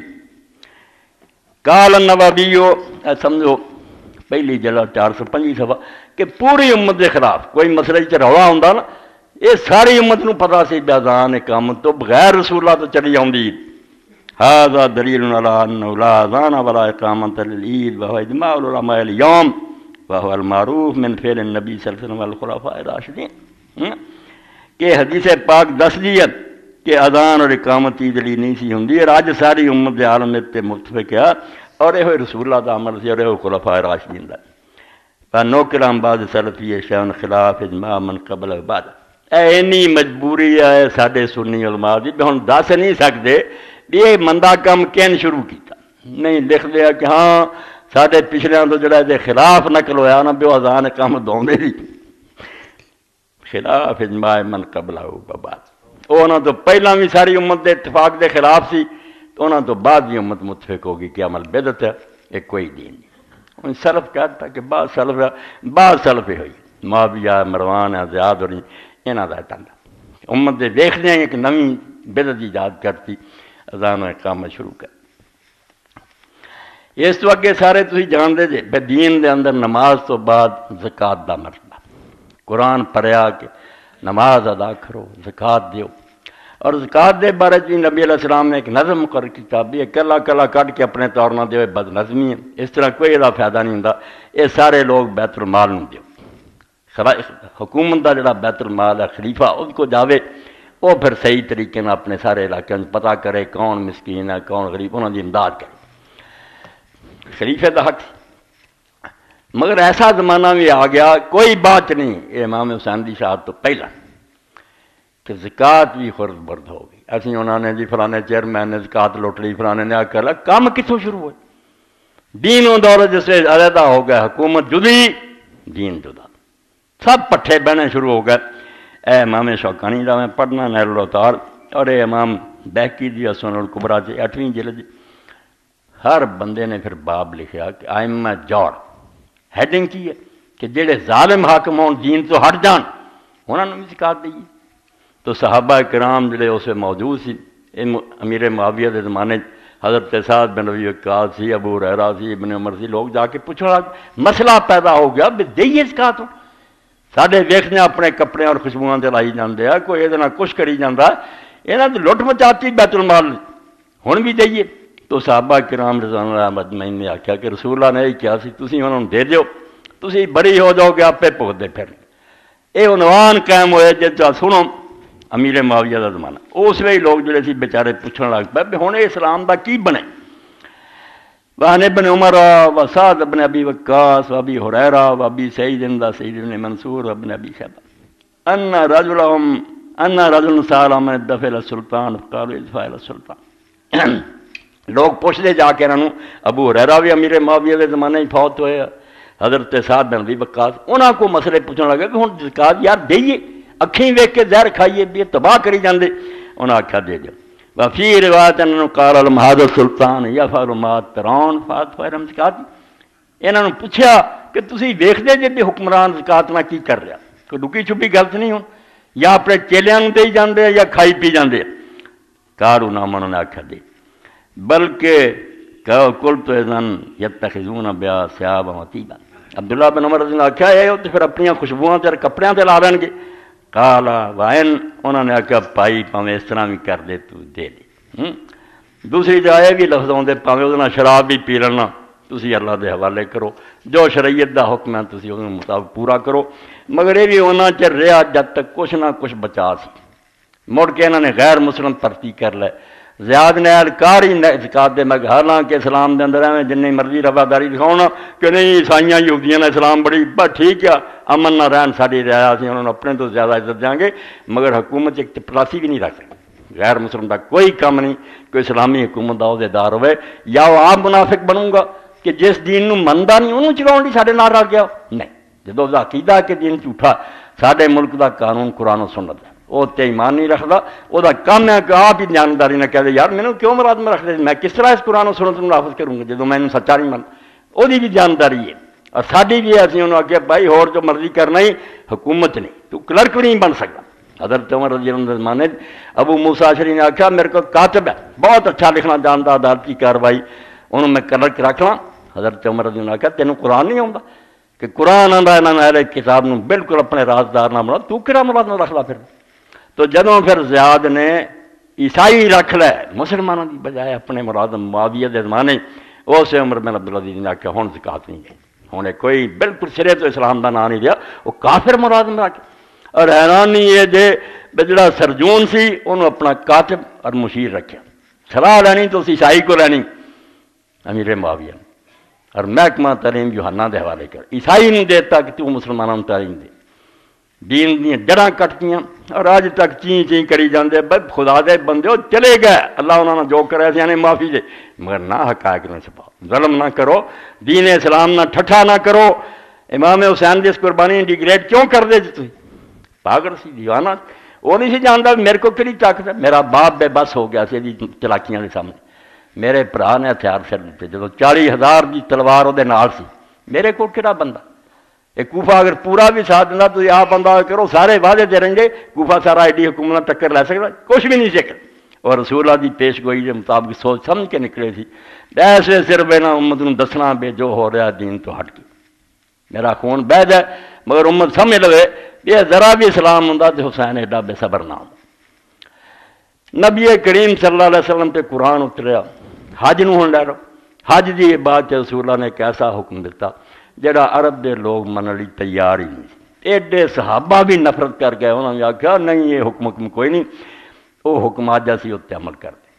کال النوابیو، سمجھو پہلی جلد 425 صفحہ کہ پوری امت کے خلاف کوئی مسئلہ چ رولا ہوندا نا، یہ ساری امت نو پتہ سی کہ اذان اقامت تو بغیر رسول اللہ تو چلی آؤندی، هذا دلیل علی انه لا اذان ولا اقامت للعید وهو اجماع العلماء اليوم وهو المعروف من فعل النبی صلی اللہ علیہ وسلم والخلفاء الراشدین، کہ حدیث پاک دس دی ہے کہ اذان اور اقامت عید لی نہیں سی ہوندی، اور اج ساری امت دے عالم تے متفق ہے، اور یہ رسول اللہ دا عمل سی اور یہ خلفاء راشدین دا۔ فنوکر عن بعض سلفی شیء خلاف اجماع من قبل و بعد، اینی مجبوری ہے ساڈے سنی علماء دی، ہن دس نہیں سکدے بھی یہ مندہ کم کین شروع کیتا، نہیں لکھ دیا کہ ہاں ساڈے پچھلیاں تو جڑا دے خلاف نقل ہویا نا بھی اذان اقامت دوندے سی، خلاف اجماع من قبل و بعد، انہاں تو پہلا بھی ساری امت دے اتفاق دے خلاف سی، تو انہاں تو بعد بھی امت متفق ہوگی کہ عمل بدعت ہے، یہ کوئی دین نہیں۔ ان سلف کہتا کہ بعض سلف ہوئی، معاویہ مروان ہے زیاد اور انہاں دا ٹنڈا، امت دے دیکھنے ہیں کہ نویں بدعت ایجاد کرتی، اذان و اقامت شروع کر۔ اس تو اگے سارے تسی جان دے جے بے دین دے اندر نماز تو بعد زکوٰۃ دا مرتبہ، قرآن پڑھیا کہ نماز ادا کرو زکوٰۃ دیو، اور زکوٰۃ دے بارے بھی نبی علیہ السلام نے ایک نظم مقرر کیتا بھی یہ کلا کلا کٹ کے اپنے طور نہ دیو، بد نظمی ہے، اس طرح کوئی یہ فائدہ نہیں ہوندا، یہ سارے لوگ بیت المال نوں دیو، حکومت دا جڑا بیت المال ہے خلیفہ اس کو جاوے، وہ پھر صحیح طریقے نہ اپنے سارے علاقے میں پتہ کرے کون مسکین ہے کون غریب، انہوں دی امداد کرے، خلیفے دا حق۔ مگر ایسا زمانہ بھی آ گیا کوئی بات نہیں، یہ امام حسین دی شہادت تو پہلا کہ زکوٰۃ بھی خرد برد ہو گئی، ایسی انہوں نے جی فلانے چیئرمین نے زکوٰۃ لوٹ لی، فلانے نے کر لیا، کام کتوں شروع ہوئے؟ دین و دولت جس سے علیحدہ ہو گیا، حکومت جدی دین جدا، سب پٹھے بہنے شروع ہو گئے۔ اے امام شوکانی دا میں پڑھنا نیل الاوطار، اور اے امام بیہقی دی سنن الکبریٰ 8ویں جلد، ہر بندے نے پھر باب لکھا کہ ائمہ جوڑ، ہیڈنگ کی ہے کہ جڑے ظالم حاکم ہون دین تو ہٹ جان انہوں نے بھی زکوٰۃ دی۔ تو صحابہ کرام جڑے اسے موجود سی، امیر معاویہ دے زمانے حضرت سعد بن ربیع وقاص سی، ابو ہریرہ سی، ابن عمر سی، لوگ جا کے پوچھو مسئلہ پیدا ہو گیا بھی دئیے زکوٰۃ، ساڈے ویکھنے اپنے کپڑے اور خوشبوئاں تے لائی جاندے آ، کوئی یہ کچھ کری جاندہ، یہاں تو لٹ مچاتی بیت المال، ہن بھی دئیے۔ تو صحابہ کرام رضوان اللہ مجمعین نے آخیا کہ رسول اللہ نے یہ کیا سی، تسی انہوں نے دے دیو، تسی بری ہو جاؤ گے آپے بھگتے پھر۔ یہ عنوان قائم ہوئے جب سنو امیر معاویہ دا زمانہ، اس ویلے لوگ جڑے سی بیچارے پوچھنے لگ پے بھی ہن اسلام دا کی بنے؟ وعن ابن عمر و سعد بن ابی وقاص و ابی ہریرہ و ابی سعید سعید بن منصور و ابن ابی شیبہ ان رجل سأل عن الدفع الى السلطان قالوا ادفع الى السلطان۔ لوگ پوچھتے جا کے انہوں، ابو ہریرہ بھی امیر معاویہ کے زمانے ہی فوت ہوئے، حضرت سعد بن ابی وقاص، انہاں کو مسئلے پوچھنے لگے کہ ہن زکوٰۃ یار دئیے، اکھیں ویکھ کے زہر کھائیے بھی تباہ کری جاندے، انہاں آکھیا دے دیو۔ وفی روایت انہوں قال المہاد السلطان یفعل ما ترون فادفع زکوٰۃ، انہوں نے پوچھا کہ تسی ویکھدے جے بھی حکمران زکوٰۃ نہ کی کر رہا، کوئی لکی چھپی گل نہیں ہوں، یا اپنے چیلیاں نوں دئی جاندے یا کھائی پی جاندے، کارو نام انہوں نے آکھا دی بلکہ کل تو اذن یتخذون بیا سیابا وطیبا عبداللہ بن عمر نے آکھا ہے تو پھر اپنی خوشبوؤں تے کپڑیاں تے لا لین گے قالا وائن انہوں نے آکھا پائی پاویں اس طرح بھی کر دے تو دے دے دوسری جائے بھی لفظ آتے پاویں وہ شراب بھی پی لینا تسی اللہ دے حوالے کرو جو شریعت دا حکم ہے تسی اس مطابق پورا کرو مگر یہ بھی ہونا چر رہا جب تک کچھ نہ کچھ بچا سی مڑ کے انہوں نے غیر مسلم پرتی کر لے زیاد نے کار ہی اعتقاد دے میں حالانکہ اسلام دے اندر ہے جن مرضی رواداری دکھاؤنا کہ نہیں عیسائیاں یہودیاں نے اسلام بڑی بس ٹھیک ہے امن نہ رہن ساری رعایا سی انہوں نے اپنے تو زیادہ عزت دیں گے مگر حکومت ایک چپراسی بھی نہیں رکھ سکتی غیر مسلم کا کوئی کام نہیں کوئی اسلامی حکومت کا عہدیدار ہوئے یا وہ آپ منافق بنوں گا کہ جس دین نو منتا نہیں انہوں چلاؤ سارے نال رل گیا نہیں جدو دا عقیدہ کہ دین جھوٹا سارے ملک دا قانون قرآن و سنت ہے وہ تے ایمان نہیں رکھتا وہ کام ہے کہ آپ ہی جانداری نہ کہہ دے یار مینوں کیوں مراد میں رکھ دے میں کس طرح اس قرآن و سنت کو نافذ کروں گا جدو میں سچا نہیں من وہ بھی جانداری ہے اور ساری بھی اسی انہوں آگے بھائی ہور جو مرضی کرنا ہی حکومت نہیں تو کلرک بھی نہیں بن سکتا حضرت عمر رضی اللہ عنہ زمانے ابو موسیٰ اشعری نے آکھا میرے کو کاتب ہے بہت اچھا لکھنا جانتا عدالت کی کاروائی انہوں میں کلرک رکھ لاں حضرت عمر رضی اللہ عنہ کہا تینوں قرآن نہیں آتا کہ قرآن آندا انہوں نے اہل کتاب نو بالکل اپنے رازدار نہ بنا تو کہڑا مراد نہ رکھ لا پھر تو جدوں پھر زیاد نے عیسائی رکھ لے مسلمانوں کی بجائے اپنے مراد معاویہ دے زمانے اسے عمر بن عبدالعزیز نے آکھا ہن زکات نہیں ہے ہن کوئی بالکل سرے تو اسلام دا نام نہیں لیا وہ کافر مراد میں رکھ اور حیرانی یہ جے جڑا سرجون سی انہوں اپنا کاتب اور مشیر رکھا صلاح لینی تو عیسائی کو لینی امیر معاویہ اور محکمہ تعلیم یوحنا دے حوالے کر عیسائی نہیں دیتا کہ تو مسلمانوں تعلیم دے دین دیا جڑاں کٹتیاں اور آج تک چین چین کری جاندے بھائی خدا دے بندے ہو چلے گئے اللہ انہوں نے جو کرے تھے یعنی معافی دے مگر نہ حقائق نہ چھپاؤ ظلم نہ کرو دین اسلام نہ ٹھٹھا نہ کرو امام حسین دی اس قربانی ڈیگریڈ کیوں کر دے جی پاگل سی دیوانہ وہ نہیں سی جانتا میرے کو کہڑی طاقت ہے میرا باپ بے بس ہو گیا سی چلاکیاں کے سامنے میرے بھرا نے ہتھیار سر دیتے جب 40,000 کی تلوار وہ نال سی میرے کو کہڑا بندہ یہ کوفہ اگر پورا بھی ساتھ دینا تو آپ بندہ کرو سارے وعدے دے رہیں گے کوفہ سارا ایڈی حکومت ٹکر لے سکتا کچھ بھی نہیں سکتا اور رسول اللہ کی پیش گوئی کے مطابق سوچ سمجھ کے نکلے تھی ایسے صرف نہ امت کو دسنا بے جو ہو رہا دین تو ہٹ کے میرا خون بہ جائے مگر امت سمجھ لگے یہ ذرا بھی اسلام ہوں تو حسین ایڈا بے صبر نہ ہوں نبی کریم صلی اللہ علیہ وسلم پہ قرآن اتریا حج نو ہوں لے لو حج دی بات رسول اللہ نے ایک ایسا حکم دیتا جڑا عرب دے لوگ منن لی تیار ہی نہیں ایڈے صحابہ بھی نفرت کر گئے انہوں نے آخیا نہیں یہ حکم کوئی نہیں وہ حکم آج اسی اتنے عمل کر دیں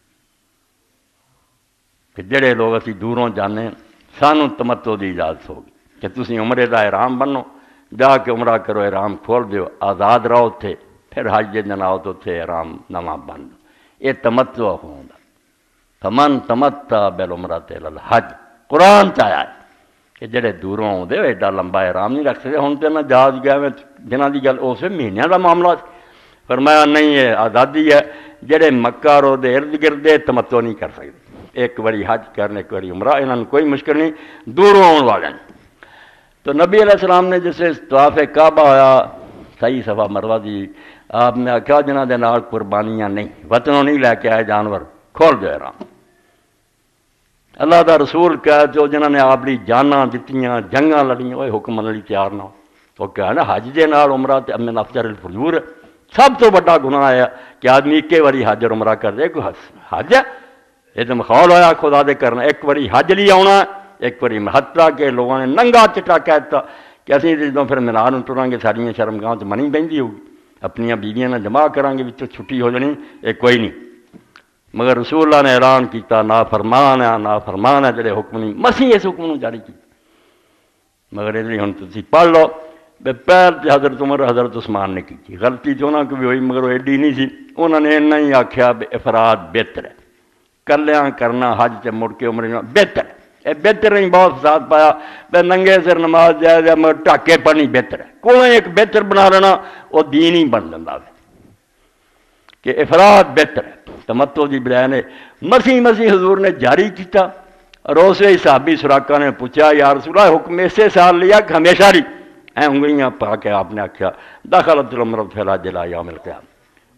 کہ جڑے لوگ اسی دوروں جانے سانو تمتع دی اجازت ہوگی کہ تسی عمرے دا احرام بنو جا کے عمرہ کرو احرام کھول دیو آزاد رہو تھے پھر حج دے دن آؤ تو تھے احرام نواں بن دو یہ تمتع ہوتا فمن تمتع بالعمرۃ الی الحج قرآن چایا ہے کہ جڑے دوروں آتے ایڈا لمبا احرام نہیں رکھ سکتے ہوں تو نہ جہاز گیا جنہ کی گل اس مہینوں کا معاملہ فرمایا نہیں ہے آزادی ہے جڑے مکہ رو دے ارد گرد تمتع نہیں کر سکتے ایک باری حج کرنے ایک باری عمرہ انہوں نے کوئی مشکل نہیں دوروں آنے والے تو نبی علیہ السلام نے جسے طواف کعبہ ہوا صحیح صفا مروہ دی آپ نے آخیا جنہ دے نال قربانیاں نہیں وطنوں نہیں لے کے آئے جانور کھول دو احرام اللہ دا رسول کہا جو جنہوں نے اپنی جاناں دتیاں جنگاں لڑیاں وہ حکم مننے لئی تیار نہ ہو تو کہا نا حج دے نال عمرہ تے من افضل الفجور سب تو بڑا گناہ ہے کہ آدمی ایک باری حج اور عمرہ کر دے کوئی حج ہے یہ تو مخول ہویا خدا دے کرنا ایک باری حج لی آنا ایک باری حتیٰ کہ لوگوں نے ننگا چٹا کہتا کہ اسی جدوں پھر مینار ٹراں گے ساریاں شرمگاہ تے منی بہندی ہوگی اپنی بیویاں نہ جمع کران گے وچوں چھٹی ہو جانی یہ کوئی نہیں مگر رسول اللہ نے اعلان کیتا نافرمان ہے جڑے حکم نہیں مسیح اس حکم جاری کی مگر یہ ہوں تسی پڑھ لو بے پہل تے حضرت عمر حضرت عثمان نے کی غلطی تو انہوں کو بھی ہوئی مگر وہ ایڈی نہیں سی انہوں نے اتنا ہی آخیا بے افراد بہتر ہے کلیاں کرنا حج تے مڑ کے عمرے بہتر ہے یہ بہتر نہیں بہت فساد پایا بے ننگے سر نماز جائے جائے مگر ٹاکے پڑھنی بہتر ہے کوئی ایک بہتر بنا لینا وہ دین ہی بن جاتا ہے کہ افراد بہتر ہے تمتع دی بجائے نے مسیح حضور نے جاری کیتا اور اسے صحابی سراقہ نے پوچھا یا رسول اللہ حکم اسے سال لیا کہ ہمیشہ ری انگلیاں پا کے آپ نے آخیا دخلت العمرۃ فی الحج الی یوم القیامہ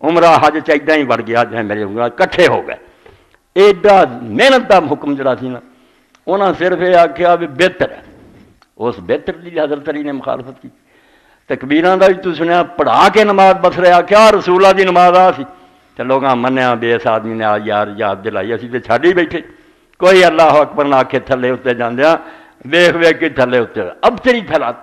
عمرہ حج چاہیے ہی بڑھ گیا جائیں میرے انگل کٹھے ہو گئے. ایڈا محنت کا حکم جڑا سی نا انہاں صرف یہ آخیا بھی بہتر ہے. اس بہتر کی حضرت علی نے مخالفت کی. تکبیراں دا بھی تو سنیا پڑھا کے نماز بس رہا کیا رسولہ دی نماز آ سی تو لوگاں منیا بھی اس آدمی نے یار یاد دلائی اسی تے چھڈ ہی بیٹھے. کوئی اللہ اکبر نہ آکھے تھلے اتنے جاندیاں ویخ ویخ کے تھلے اتر اب تیری پھیلات.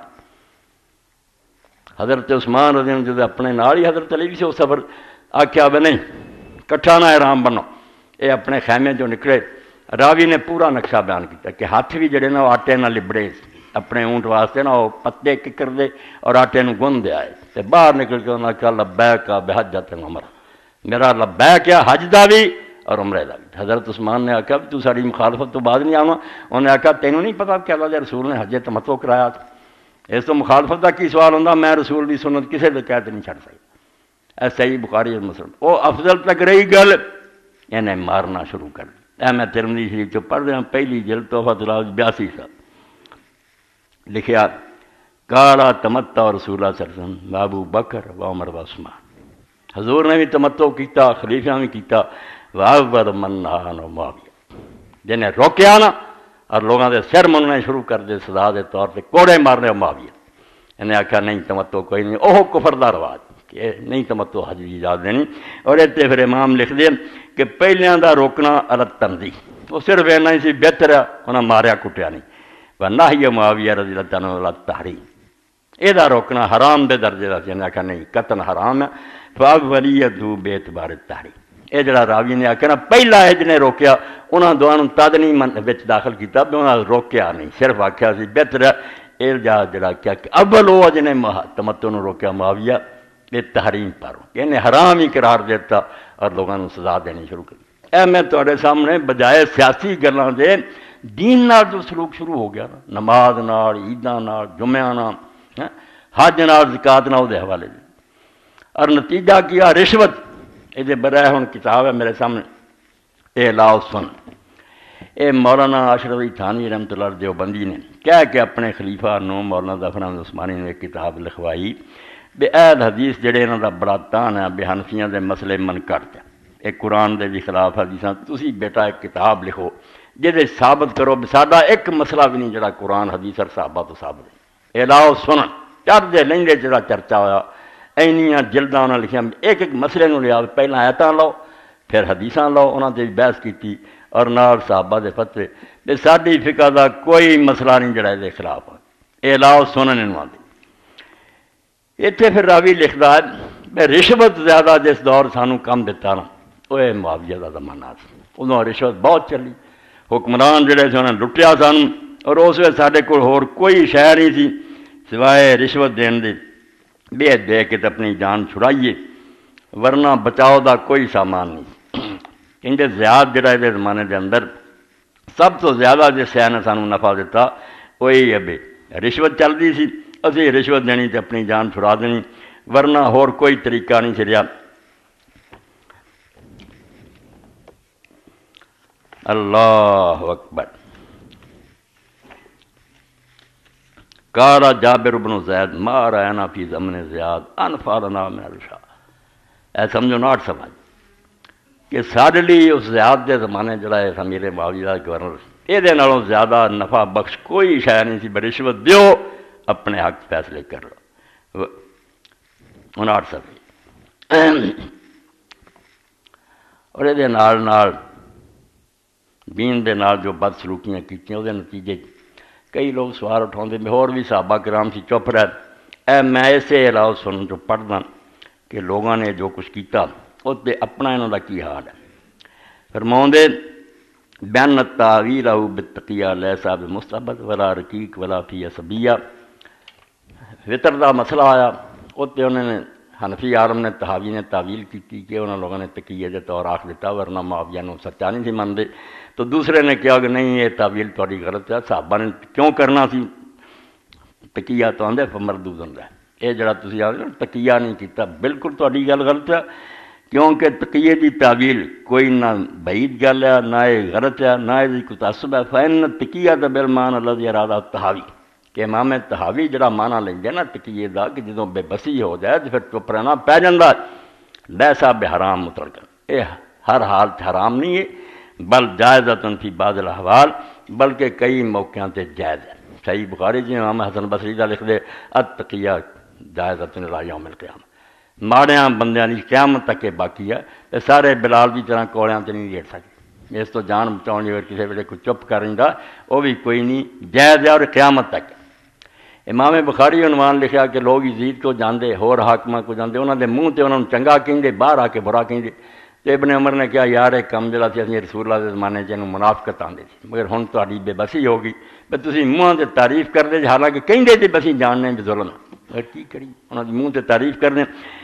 حضرت عثمان رضی اللہ عنہ جب اپنے نال ہی حضرت علی بھی سے وہ سفر آخیا بھی نہیں کٹھا نہ احرام بنو. یہ اپنے خیمے جو نکلے راوی نے پورا نقشہ بیان کیا کہ ہاتھ بھی جڑے نا وہ آٹے نہ لبڑے اپنے اونٹ واسطے نا وہ پتے ککر دے اور آٹے نو گن دے آئے تے باہر نکل کے انہوں نے کہا لبیک بحجۃ عمرہ میرا لبیک ہے حج دا بھی اور عمرے دا بھی. حضرت عثمان نے آخیا تو ساری مخالفت تو بعد نہیں آنا. انہوں نے آخیا تینوں نہیں پتا کہ اللہ کے رسول نے حج تمتع کرایا تھا. اس تو مخالفت کا کی سوال ہوتا میں رسول کی سنت کسی کے قید نہیں چھڑ سکتا. ایسا صحیح بخاری مسلم وہ افضل تک رہی گل انہیں مارنا شروع کر دیا. میں ترمذی شریف جو پڑھ رہا پہلی جلد تحفۃ الحاوی 82 سال لکھیا کالا تمتع رسول اللہ صلی اللہ علیہ وسلم ابو بکر و عمر و عثمان. حضور نے بھی تمتع کیتا خلیفہ بھی کیتا واول من نہا و معاویہ جنہیں روکیا نا اور لوگوں کے سر مننے شروع کر دے سزا کے طور پہ کوڑے مارنے معاویہ. انہیں آخیا نہیں تمتع کوئی نہیں وہ کفر دا رواج کہ نہیں تمتع حج کی اجازت دینی. اور اتنے پھر امام لکھ دیں کہ پہلیاں دا روکنا الگ تنظیم وہ صرف اینا ہی سی بہتر ہے انہیں ماریا کٹیا نہیں. ورنہ ہی معاویہ رضی اللہ عنہ الگ تحریم یہ روکنا حرام دے درجے کا سی. انہیں آخیا نہیں قتل حرام ہے فاولیۃ بے اعتبار تحریم. یہ جڑا راوی نے آخیا نا پہلا ہے جنہیں روکیا انہوں دونوں تد نہیں من داخل کیتا بھی انہوں نے روکیا نہیں صرف آخیا سی بہتر ہے. یہ جڑا کیا کہ اول وہ جنہیں تمتع نو روکیا معاویہ یہ تحریم پاروں انہیں حرام ہی قرار دیتا اور لوگوں نے سزا دینی شروع کر. اے میں تھوڑے سامنے بجائے سیاسی گلاں دے دین نال جو سلوک شروع ہو گیا نا نماز نال عیداں نال جمعہ نال حج نال زکات نال دے حوالے دے اور نتیجہ کیا رشوت. یہ برائے ہوں کتاب ہے میرے سامنے اے لاؤ سن اے مولانا اشرف علی تھانوی رحمۃ اللہ دیوبندی نے کہہ کے اپنے خلیفہ نو مولانا ظفر احمد عثمانی نے ایک کتاب لکھوائی بے اہل حدیث جڑے انہاں دا بڑا تان ہے بے حنفیاں دے مسئلے من کٹ ایک قرآن دے بھی خلاف حدیثاں تسی بیٹا ایک کتاب لکھو جہدے ثابت کرو ساڈا ایک مسئلہ بھی نہیں جڑا قرآن حدیث اور صحابہ تو ثابت ہے. اے لاؤ سن چڑھتے لہندے جڑا چرچا ہوا اینیاں جلداں انہاں لکھیاں ایک ایک مسئلے نو لیا پہلے آیتاں لو پھر حدیثاں لو انہاں تے بحث کیتی اور نال صحابہ دے فتوے تے ساڈی فقہ دا کوئی مسئلہ نہیں جڑا دے خلاف ہے. اے لاؤ سنن انہاں دی. اتنے پھر راوی لکھدا ہے بے رشوت زیادہ جس دور سانو کم دیتا نا وہ معاویہ دا زمانہ سی. ادوں رشوت بہت چلی حکمران جڑے سے انہوں نے لٹیا سانو اور اس وقت سارے کول ہور کوئی شے نہیں سی سوائے رشوت دین دے بے دے کے اپنی جان چھڑائیے ورنہ بچاؤ دا کوئی سامان نہیں. کیونکہ زیاد جڑا دے زمانے دے اندر سب تو زیادہ جس شے نے سانو نفع دیتا وہی ابے رشوت چلتی سی. اسی رشوت دینی تے اپنی جان چھڑا دینی ورنہ ہور کوئی طریقہ نہیں چلیا. اللہ اکبر. قال جابر بن زید ما رأینا فی زمن زیاد انفعلنا من الشاء. اے سمجھو ناٹ سمجھ کہ سارے لیے اس زیاد دے زمانے جڑا ہے امیر معاویہ دا گورنر یہ دے نالوں زیادہ نفع بخش کوئی شے نہیں سی. برشوت دیو اپنے حق فیصلے کر لو. 59 اور یہ نال نال دین دے نال جو بد سلوکیاں کیتیاں وہ نتیجے کئی لوگ سوال اٹھاؤندے میں اور بھی صحابہ کرام سی چپ رہ. اے میں اسے علاوہ سن جو پڑھدا کہ لوگوں نے جو کچھ کیتا اس تے اپنا انہوں دا کی حال ہے. فرماؤندے بیان تعویلہ بالتقیہ لیسا بمستعبد ولا رقیق ولا فی عصبیہ. وطر دا مسئلہ آیا اتنے انہوں نے حنفی عالم نے تحاوی نے تعویل کی کہ انہوں لوگوں نے تقیہ دے طور آخ دیتا ورنہ معاویہ نو سچا نہیں سی مندے. تو دوسرے نے کہا کہ نہیں یہ تعویل تھوڑی غلط ہے صحابہ نے کیوں کرنا سی تقیہ تو آندے مردود ہوندا ہے. یہ جڑا تسی آخدے تقیہ نہیں کیتا بالکل تھوڑی گل غلط ہے کیونکہ تقیہ دی تعویل کوئی نہ بعید گل ہے نہ یہ غلط ہے نہ یہ کوئی تعصب ہے. فإن تقیہ بالمعنی الذی اراد الطحاوی کہ امام طحاوی جڑا معنی لیندے نا تقیہ دا کہ جدوں بے بسی ہو جائے تو پھر چپ رہنا پی جاندا لیسا بحرام مطلقاً، یہ ہر حال حرام نہیں ہے، بل جائزۃ فی بعض الاحوال، بلکہ کئی موقعوں تے جائز ہے۔ صحیح بخاری جی امام حسن بصری دا لکھ دے اتقیہ جائزۃ الی یوم القیامہ، ماڑیاں بندیاں دی قیامت تک یہ باقی ہے، تے سارے بلال دی طرح کوڑیاں تے نہیں ریڑ سکتے، اس تو جان بچاؤ اگر کسی ویلے کوئی چپ کریں گا وہ بھی کوئی نہیں، جائز ہے اور قیامت تک۔ امام بخاری عنوان لکھا کہ لوگ یزید کو جاندے، ہور حاکماں کو جاندے، انہوں دے منہ تے انہوں نے چنگا کہیں، باہر آ کے برا کہیں۔ تو ابن عمر نے کہا یار ایک کم جڑا سی اسی رسول اللہ دے زمانے چ منافقت آندی سی، مگر ہن تہاڈی بے بسی ہو گئی، بے تسی منہ تے تعریف کردے حالانکہ کہندے تے بسی جاننے بھی ظلم، مگر کی کری انہاں دی منہ تے تعریف کردے۔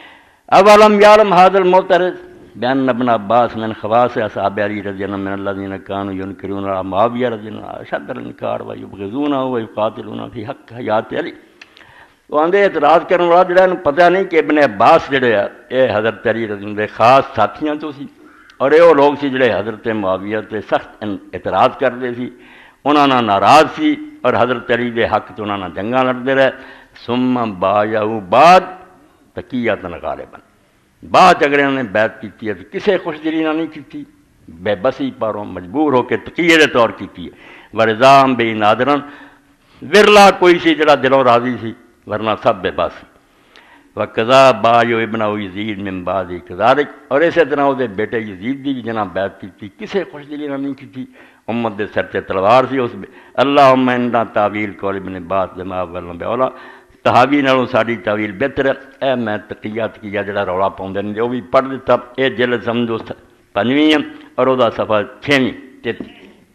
اولم یعلم ھذا المعترض بأن ابن عباس من خواص اصحاب علی رضی اللہ من الذین کانوا ینکرون علی معاویہ رضی اللہ عنہ اشد الانکار ویبغضونہ ویقاتلون فی حق حیات علی۔ وہ آندے اعتراض کرنے والا جڑا انہوں پتہ نہیں کہ ابن عباس جڑے ہے یہ حضرت علی رضی اللہ عنہ خاص ساتھیاں تو سی، اور یہ وہ لوگ سی جڑے حضرت معاویہ تے سخت اعتراض کرتے سی، انہوں نے ناراض سی اور حضرت علی دے حق تو انہوں نے جنگاں لڑتے رہے۔ ثم بایعوا بعد تقیۃ غالباً، بعد اگر انہوں نے بیعت کی ہے تو کسے خوش دلی نہ نہیں کی، بے بسی پاروں مجبور ہو کے تقیہ دے طور کی ہے، ورضام بے نادرن، ورلا کوئی سی جڑا دلوں راضی سی، ورنہ سب بے بس۔ وقضا بایو ابن یزید من بعد کذالک، اور اسی طرح وہ بیٹے یزید دی بھی جنہ بیعت کی، کسے خوش دلی نہ نہیں کی، امت دے سر تے تلوار سی اس میں۔ اللہم انا تعویل قول ابن عباس بما ولم بولا، تحاوی نالوں ساری تعویل بہتر ہے۔ اے میں تقیہ جڑا رولا پاؤندے نے وہ بھی پڑھ دیتا، اے جلد سمجھو 5ویں اور وہ صفحہ 6ویں 33۔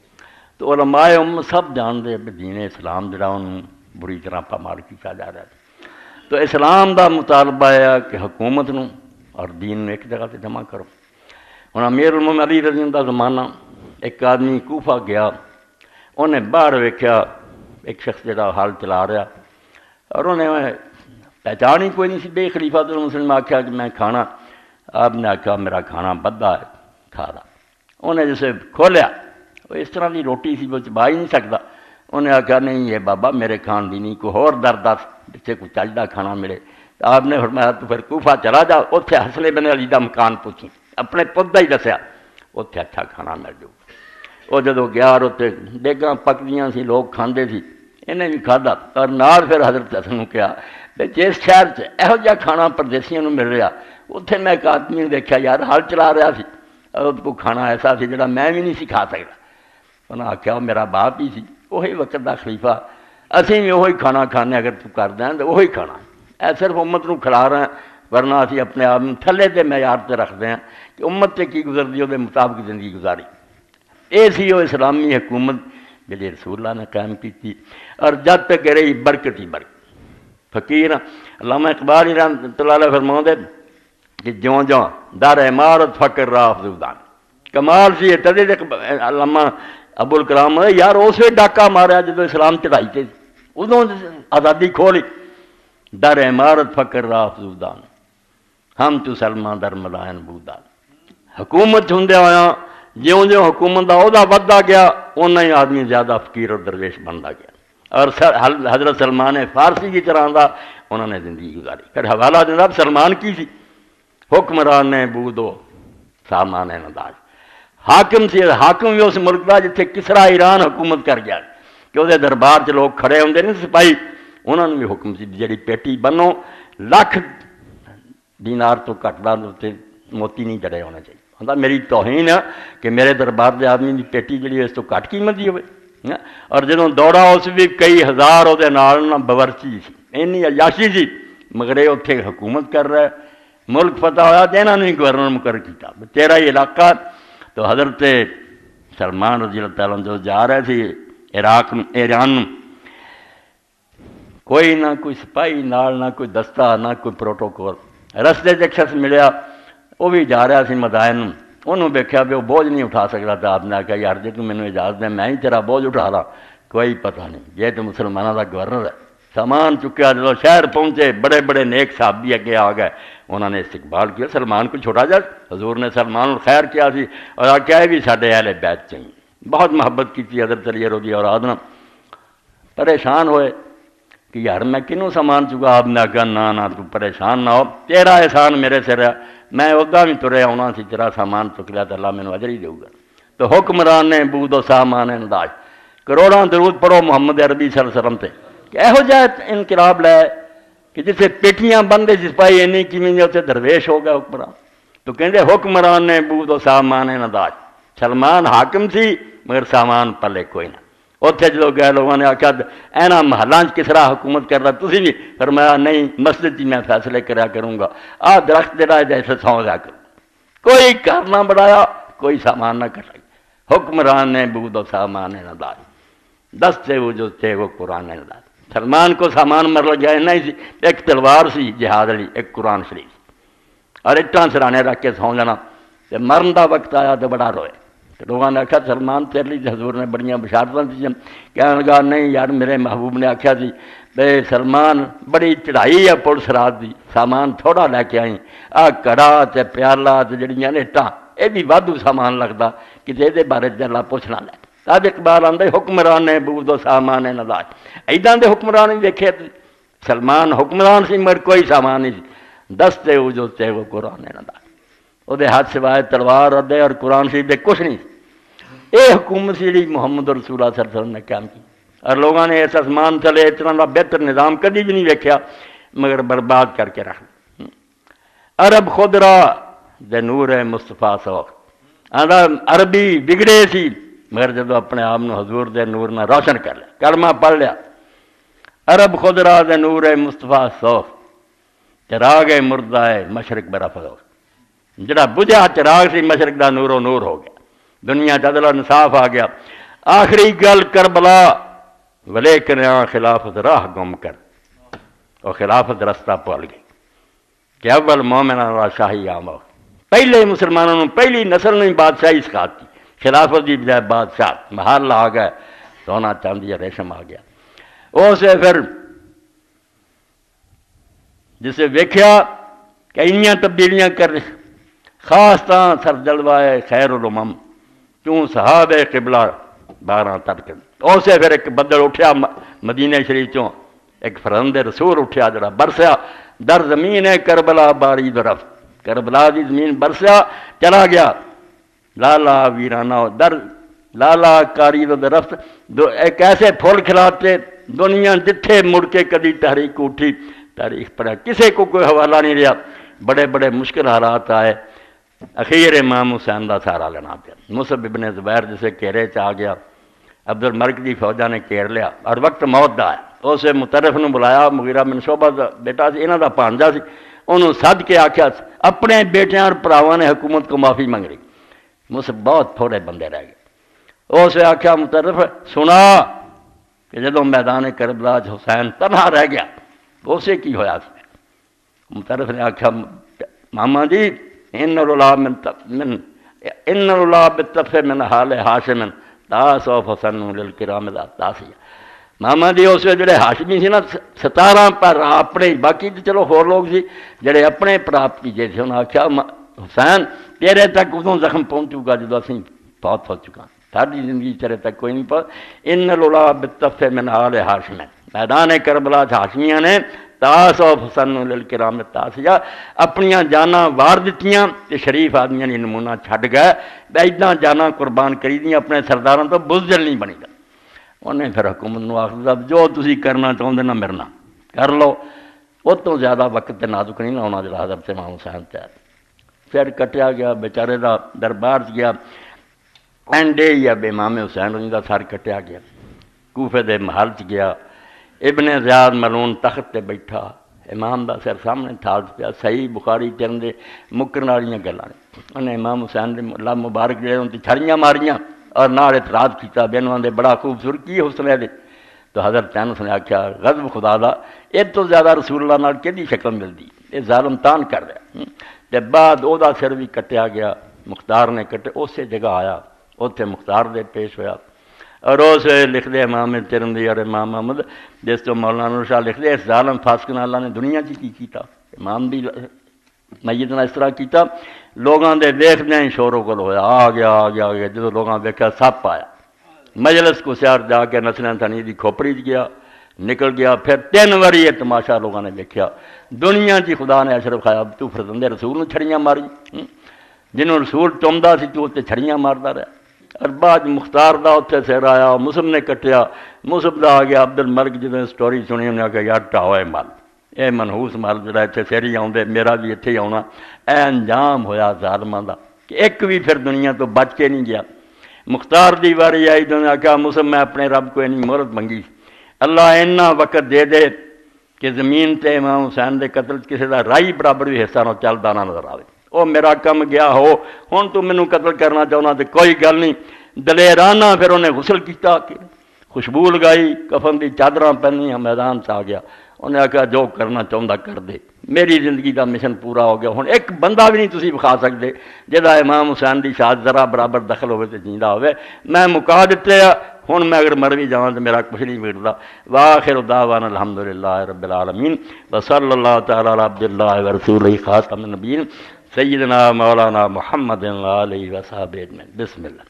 تو علماء سب جان دے دین اسلام جڑا انہوں بری طرح پامال کیا جا رہا ہے۔ تو اسلام دا مطالبہ ہے کہ حکومت نو اور دین نو ایک جگہ تے جمع کرو۔ ہن امیر المومنین علی رضی اللہ عنہ دا زمانہ، ایک آدمی کوفہ گیا، انہیں باہر ویکھیا ایک شخص جڑا حال چلا رہا، اور انہیں پہچان ہی کوئی نہیں سی، بے خلیفہ تو مسلم آکھیا کہ میں کھانا، آپ نے آکھا میرا کھانا بدھا ہے، کھا رہا۔ انہیں جسے کھولیا، وہ اس طرح کی روٹی سی وہ چبا ہی نہیں سکتا، انہیں آکھا نہیں یہ بابا میرے کھان دی نہیں، کوئی اور در دس جسے کوئی چلتا کھانا ملے۔ تو آپ نے فرمایا تو پھر کوفہ چلا جا، اتنے حسن بن علی دا مکان پوچھی، اپنے پت دا ہی دسیا، اتنے اچھا کھانا مل جاؤ۔ وہ جدو گیا اور اتنے ڈیگاں پکدیاں سی، لوگ کھاندے سی، انہیں بھی کھادا، اور نال پھر حضرت حسن نے کہا کہ جس شہر سے یہو جہا کھانا پردیسیاں مل رہا، اتنے میں ایک آدمی نے دیکھا یار حال چلا رہا سی، اور کو کھانا ایسا سی جڑا میں بھی نہیں سی کھا سکتا۔ انہیں آخیا میرا باپ ہی سی، وہی وقت دا خلیفہ، اسی بھی وہی کھانا کھانے، اگر تو کر دیں تو وہی کھانا، اے صرف امت نو کھلا رہے ہیں، ورنہ اسی اپنے آپ تھلے تے معیار تے رکھتے ہیں کہ امت تے کی گزرتی وہ مطابق زندگی گزاری۔ یہ سی وہ اسلامی حکومت جی رسول اللہ نے قائم کی تھی، اور جب تک رہی برکت ہی برکت۔ فقیر علامہ اقبال ہی رحمۃ اللہ علیہ فرماؤں کہ جوں جوں در عمارت فقر راہ افزودان، کمال سی علامہ ابو الکلام یار اسے ڈاکہ ماریا جدو اسلام چڑھائی تے، ادوں آزادی کھولی، در عمارت فقر راہ افزودان، ہم تو سلمان در ملائن بودان۔ حکومت ہندے ہویا جیوں جیوں حکومت دا عہدہ ودتا گیا، اُنہ ہی آدمی زیادہ فقیر اور درویش بنتا گیا، اور حضرت سلمان فارسی کی طرح دا انہوں نے زندگی گزاری۔ پھر حوالہ جناب سلمان کی سی، حکمران نے بودو سامان نداج، حاکم سی، حاکم بھی اس ملک دا جتھے کسرا ایران حکومت کر گیا، کہ وہ دربار چ لوگ کھڑے ہوندے نہیں سپاہی، انہوں نے بھی حکم سی جڑی پیٹی بنو 1,00,000 دینار تو گھٹ دا موتی نہیں جڑے ہونے چاہیے۔ میری توہین ہے کہ میرے دربار دے آدمی کی پیٹی جی اس تو گھٹ قیمت دی ہوئے، اور جدوں دوڑا اس بھی کئی ہزار وہ باورچی سی، اینی عیاشی سی، مگر یہ اتنے حکومت کر رہا ہے، ملک فتح ہوا تو یہاں نے گورنر مقرر کیا، تیرا ہی علاقہ۔ تو حضرت سلمان رضی اللہ تعالیٰ جو جا رہے تھے عراق ایران، کوئی نہ کوئی سپاہی نال، نہ کوئی دستہ، نہ کوئی پروٹوکول۔ رستے ایک شخص ملیا، وہ بھی جا رہا سی مدائن، انہوں دیکھا بھی وہ بوجھ نہیں اٹھا سکتا تھا، آپ نے آخیا یار جی تو مینوں اجازت دے میں ہی تیرا بوجھ اٹھا رہا، کوئی پتہ نہیں، یہ تو مسلمانوں کا گورنر ہے۔ سامان چکیا، جب شہر پہنچے بڑے بڑے نیک صحابی اگے آ گئے، انہوں نے استقبال کیا، سلمان کو چھوڑا جا، حضور نے سلمان الخیر کیا سی، اور آخیا بھی ساڈے اہل بیت چاہیے، بہت محبت کی تھی حضرت علی رضی اور آدم۔ پریشان ہوئے، کہ یار میں کنوں سامان چکا؟ آپ نے کہا نہ تو پریشان نہ ہو، تیرا احسان میرے سر ہے، میں ادا بھی ترے آنا سی، تیرا سامان چک لیا تو اللہ مینوں اجر ہی دے گا۔ تو حکمران نے بود و سامان انداز، کروڑاں درود پڑھو محمد عربی صلی اللہ علیہ وسلم تے کہ یہو جہ انقلاب لے کہ جسے پیٹیاں بندے سپاہی اینی کیویں اتنے درویش ہو گیا حکمران۔ تو کہندے حکمران نے بود و سامان انداز، سلمان حاکم سی مگر سامان پلے کوئی نہ۔ اتنے جدو گئے لوگوں نے آخیا اینا محلوں کس طرح حکومت کر رہا تھی نہیں؟ فرمایا نہیں، مسجد ہی میں فیصلے کریا کروں گا، درخت جڑا جیسے سو جا کر کوئی گھر نہ بڑھایا، کوئی سامان نہ کٹائی۔ حکمران نے بود و سامان انداز، دستے وہ جو تھے وہ قرآن انداز۔ سلمان کو سامان مر گیا نہیں سی، ایک تلوار سی جہاد علی، ایک قرآن شریف اور اٹان سرانے رکھ کے سو جانا۔ مرن کا وقت آیا تو بڑا روئے، لوگوں نے آخیا سلمان تیرے لیے حضور نے بڑی بشارتیں دی، کہنے لگا نہیں یار میرے محبوب نے آخیا سی بے سلمان بڑی چڑھائی ہے پولیس رات دی، سامان تھوڑا لے کے آئی، کڑا تے پیالہ تے جڑیاں نے اٹاں یہ بھی وادو سامان لگتا، کسی یہ بارے اللہ پوچھنا لے۔ تب اقبال آدھے حکمران نے بود و سامان نظار، ایداں دے حکمران ہی دیکھے، سلمان حکمران سی مگر کوئی سامان نہیں سی، دستے وہ جو تے وہ قرآن نظار، وہ ہاتھ سوائے تلوار اور دے اور قرآن شریف دے کچھ نہیں۔ یہ حکومت سی محمد رسول اللہ صلی اللہ علیہ وسلم نے قائم کی، اور لوگوں نے اس آسمان تلے اتنا کا بہتر نظام کبھی بھی نہیں دیکھا مگر برباد کر کے رکھ۔ عرب خدرا دے نور مصطفیٰ سوخ، عربی بگڑے سی مگر جدو اپنے آپ حضور دے نور نہ روشن کر لیا، کلمہ پڑھ لیا۔ عرب خدرا دے نور مصطفیٰ سوخ، چراغ مردہ مشرق برف ہو، جڑا بجھا چراغ سی مشرق دا نور و نور ہو گیا، دنیا عدل و انصاف آ گیا۔ آخری گل کربلا ولے کریا خلافت راہ گم کر، اور خلافت رستہ بھول گئی کہ اول مومناں دا شاہی آمو، پہلے مسلمانوں نے پہلی نسل نے بادشاہی سکھاتی، خلافت دی بجائے بادشاہ محل آ گئے، سونا چاندی ریشم آ گیا۔ اسے پھر جسے ویکھیا کہ انیاں تبدیلیاں کر خاص طرح سر جلوائے خیر الامم کیوں صحابہ قبلہ 12 ترک، اسے پھر ایک بدل اٹھیا مدینہ شریف چوں، ایک فرزند رسول اٹھیا جڑا برسیا در زمین کربلا باری درف، کربلا دی زمین برسیا چلا گیا، لالا ویرانہ در لالا کاری درفت، ایک ایسے پھول کھلاتے دنیا جتھے مڑ کے کدی تحریک اٹھی، تاریخ پڑھا کسی کو کوئی حوالہ نہیں رہا، بڑے بڑے مشکل حالات آئے، اخیر امام حسین کا سہارا لینا پیا۔ مصعب ابن زبیر جسے گھیرے چ آ گیا، عبد الملک دی فوجا نے گھیر لیا اور وقت موت دا ہے، اسے مطرف نے بلایا، مغیرہ بن شعبہ دا بیٹا سی، انہاں دا بھانجا سی، انہوں سد کے آخیا اپنے بیٹیاں اور پراواں نے حکومت کو معافی منگ رہی، مصعب بہت تھوڑے بندے رہ گئے، اسے آخیا مطرف سنا کہ جدوں میدان کربلا حسین تنہا رہ گیا اسے کی ہویا سی؟ مطرف نے آخیا ماما جی ان الولا بالطف من حال ہاشم تاسوف حسن للکرام تاسیہ، ماما جی اس جڑے ہاشمی سی نا 17 پر اپنے، باقی چلو ہور لوگ سی جڑے اپنے پراپت کیجیے تھے، انہوں نے آخیا حسین تیرے تک ادوں زخم پہنچو گا جدو اسی بہت ہو چکا، ساری زندگی تیرے تک کوئی نہیں پہنچ۔ ان الولا بالطف من حال ہاشم، میدان کربلا ہاشمیاں نے تاسوف حسن للکرام تاسیہ اپنیاں جاناں وار دتیاں تے شریف آدمیاں نے نمونہ چھڈ گئے، ایداں جاناں قربان کری دیاں اپنے سرداراں تو بزدل نہیں بنی گا۔ انہیں پھر حکومت نو آخر جو تسی کرنا چاہتے نا میرے نال کر لو، وہ تو زیادہ وقت تے نازک نہیں نہ ہونا جڑا حضرت امام حسین تے پھر کٹیا گیا، بیچارے دا دربار گیا، اینڈے یا امام حسین دا سر کٹیا گیا، کوفے دے محل گیا، ابن زیاد ملون تخت تے بیٹھا، امام دا سر سامنے ٹھال پیا، صحیح بخاری چرن دے مکرن والیاں گلاں نے، انہیں امام حسین دے اللہ مبارک جڑے ان تے چھڑیاں ماریاں اور نال اعتراض کیتا، بینواں دے بڑا خوبصورت کی حسن ہے دے، تو حضرت چینس نے آخیا غضب خدا دا یہ تو زیادہ رسول اللہ نال کیڑی شکل ملدی، یہ ظالم تان کر رہا، تے بعد او دا سر بھی کٹیا گیا، مختار نے کٹے، اسی جگہ آیا، اوتھے مختار دے پیش ہویا، اور اس لکھ دے امام ترمذی اور امام احمد جس تو مولانا شاہ لکھ دے اس ظالم فاسق نال اللہ نے دنیا کی کیتا، امام بھی میت نے اس طرح کیتا، لوگاں دے دیکھدے ہی شوروں کو ہویا آ گیا، جدو لوگاں دیکھا سپ آیا، مجلس کو سیار جا کے نسلیں تھنی دی کھوپڑی گیا، نکل گیا. پھر 3 واری یہ تماشا لوگوں نے دیکھا. دنیا جی خدا نے اشرف کھایا تو فرزندے رسول نے چھڑیاں ماری. جنہوں رسول چمدا سی تو اتنے چھڑیاں مارتا رہا. اور بعد مختار دا اتنے سر آیا, مصب نے کٹیا. مصب دا آ گیا عبد الملک جدوں سٹوری سنی انہیں آخیا یار ٹاؤ ہے مل, اے منحوس مل جڑا اتنے سر ہی آؤندے میرا بھی اتنے ہی آنا. اے انجام ہویا ظالماں دا کہ ایک بھی پھر دنیا تو بچ کے نہیں گیا. مختار دی واری آئی تو انہیں آخیا مصب میں اپنے رب کو اینی مہلت منگی, اللہ اینا وقت دے دے کہ زمین تے امام حسین دے قتل کسی دا رائی برابر بھی حصہ نہ چلدا نہ نظر آئے. او میرا کم گیا ہو, ہن تو مینوں قتل کرنا چاہنا تے کوئی گل نہیں. دلیرانہ پھر انہیں غسل کیتا, خوشبو لگائی, کفن دی چادراں پہنیاں, میدان سے آ گیا. انہیں آخیا جو کرنا چاہتا کر دے, میری زندگی دا مشن پورا ہو گیا. ہن ایک بندہ بھی نہیں تسی بکھا سکتے جہاں امام حسین دی شاد ذرا برابر دخل ہوئے تے جیندا ہوئے. میں مکا دیتے آ, ہن میں اگر مر بھی جاواں تو میرا کچھ نہیں بگڑدا. وآخر دعوانا الحمدللہ رب العالمین وصلی اللہ تعالی علی عبد اللہ ورسولہ خاتم النبیین سیدنا مولانا محمد علیہ وصحبہ اجمعین. بسم اللہ.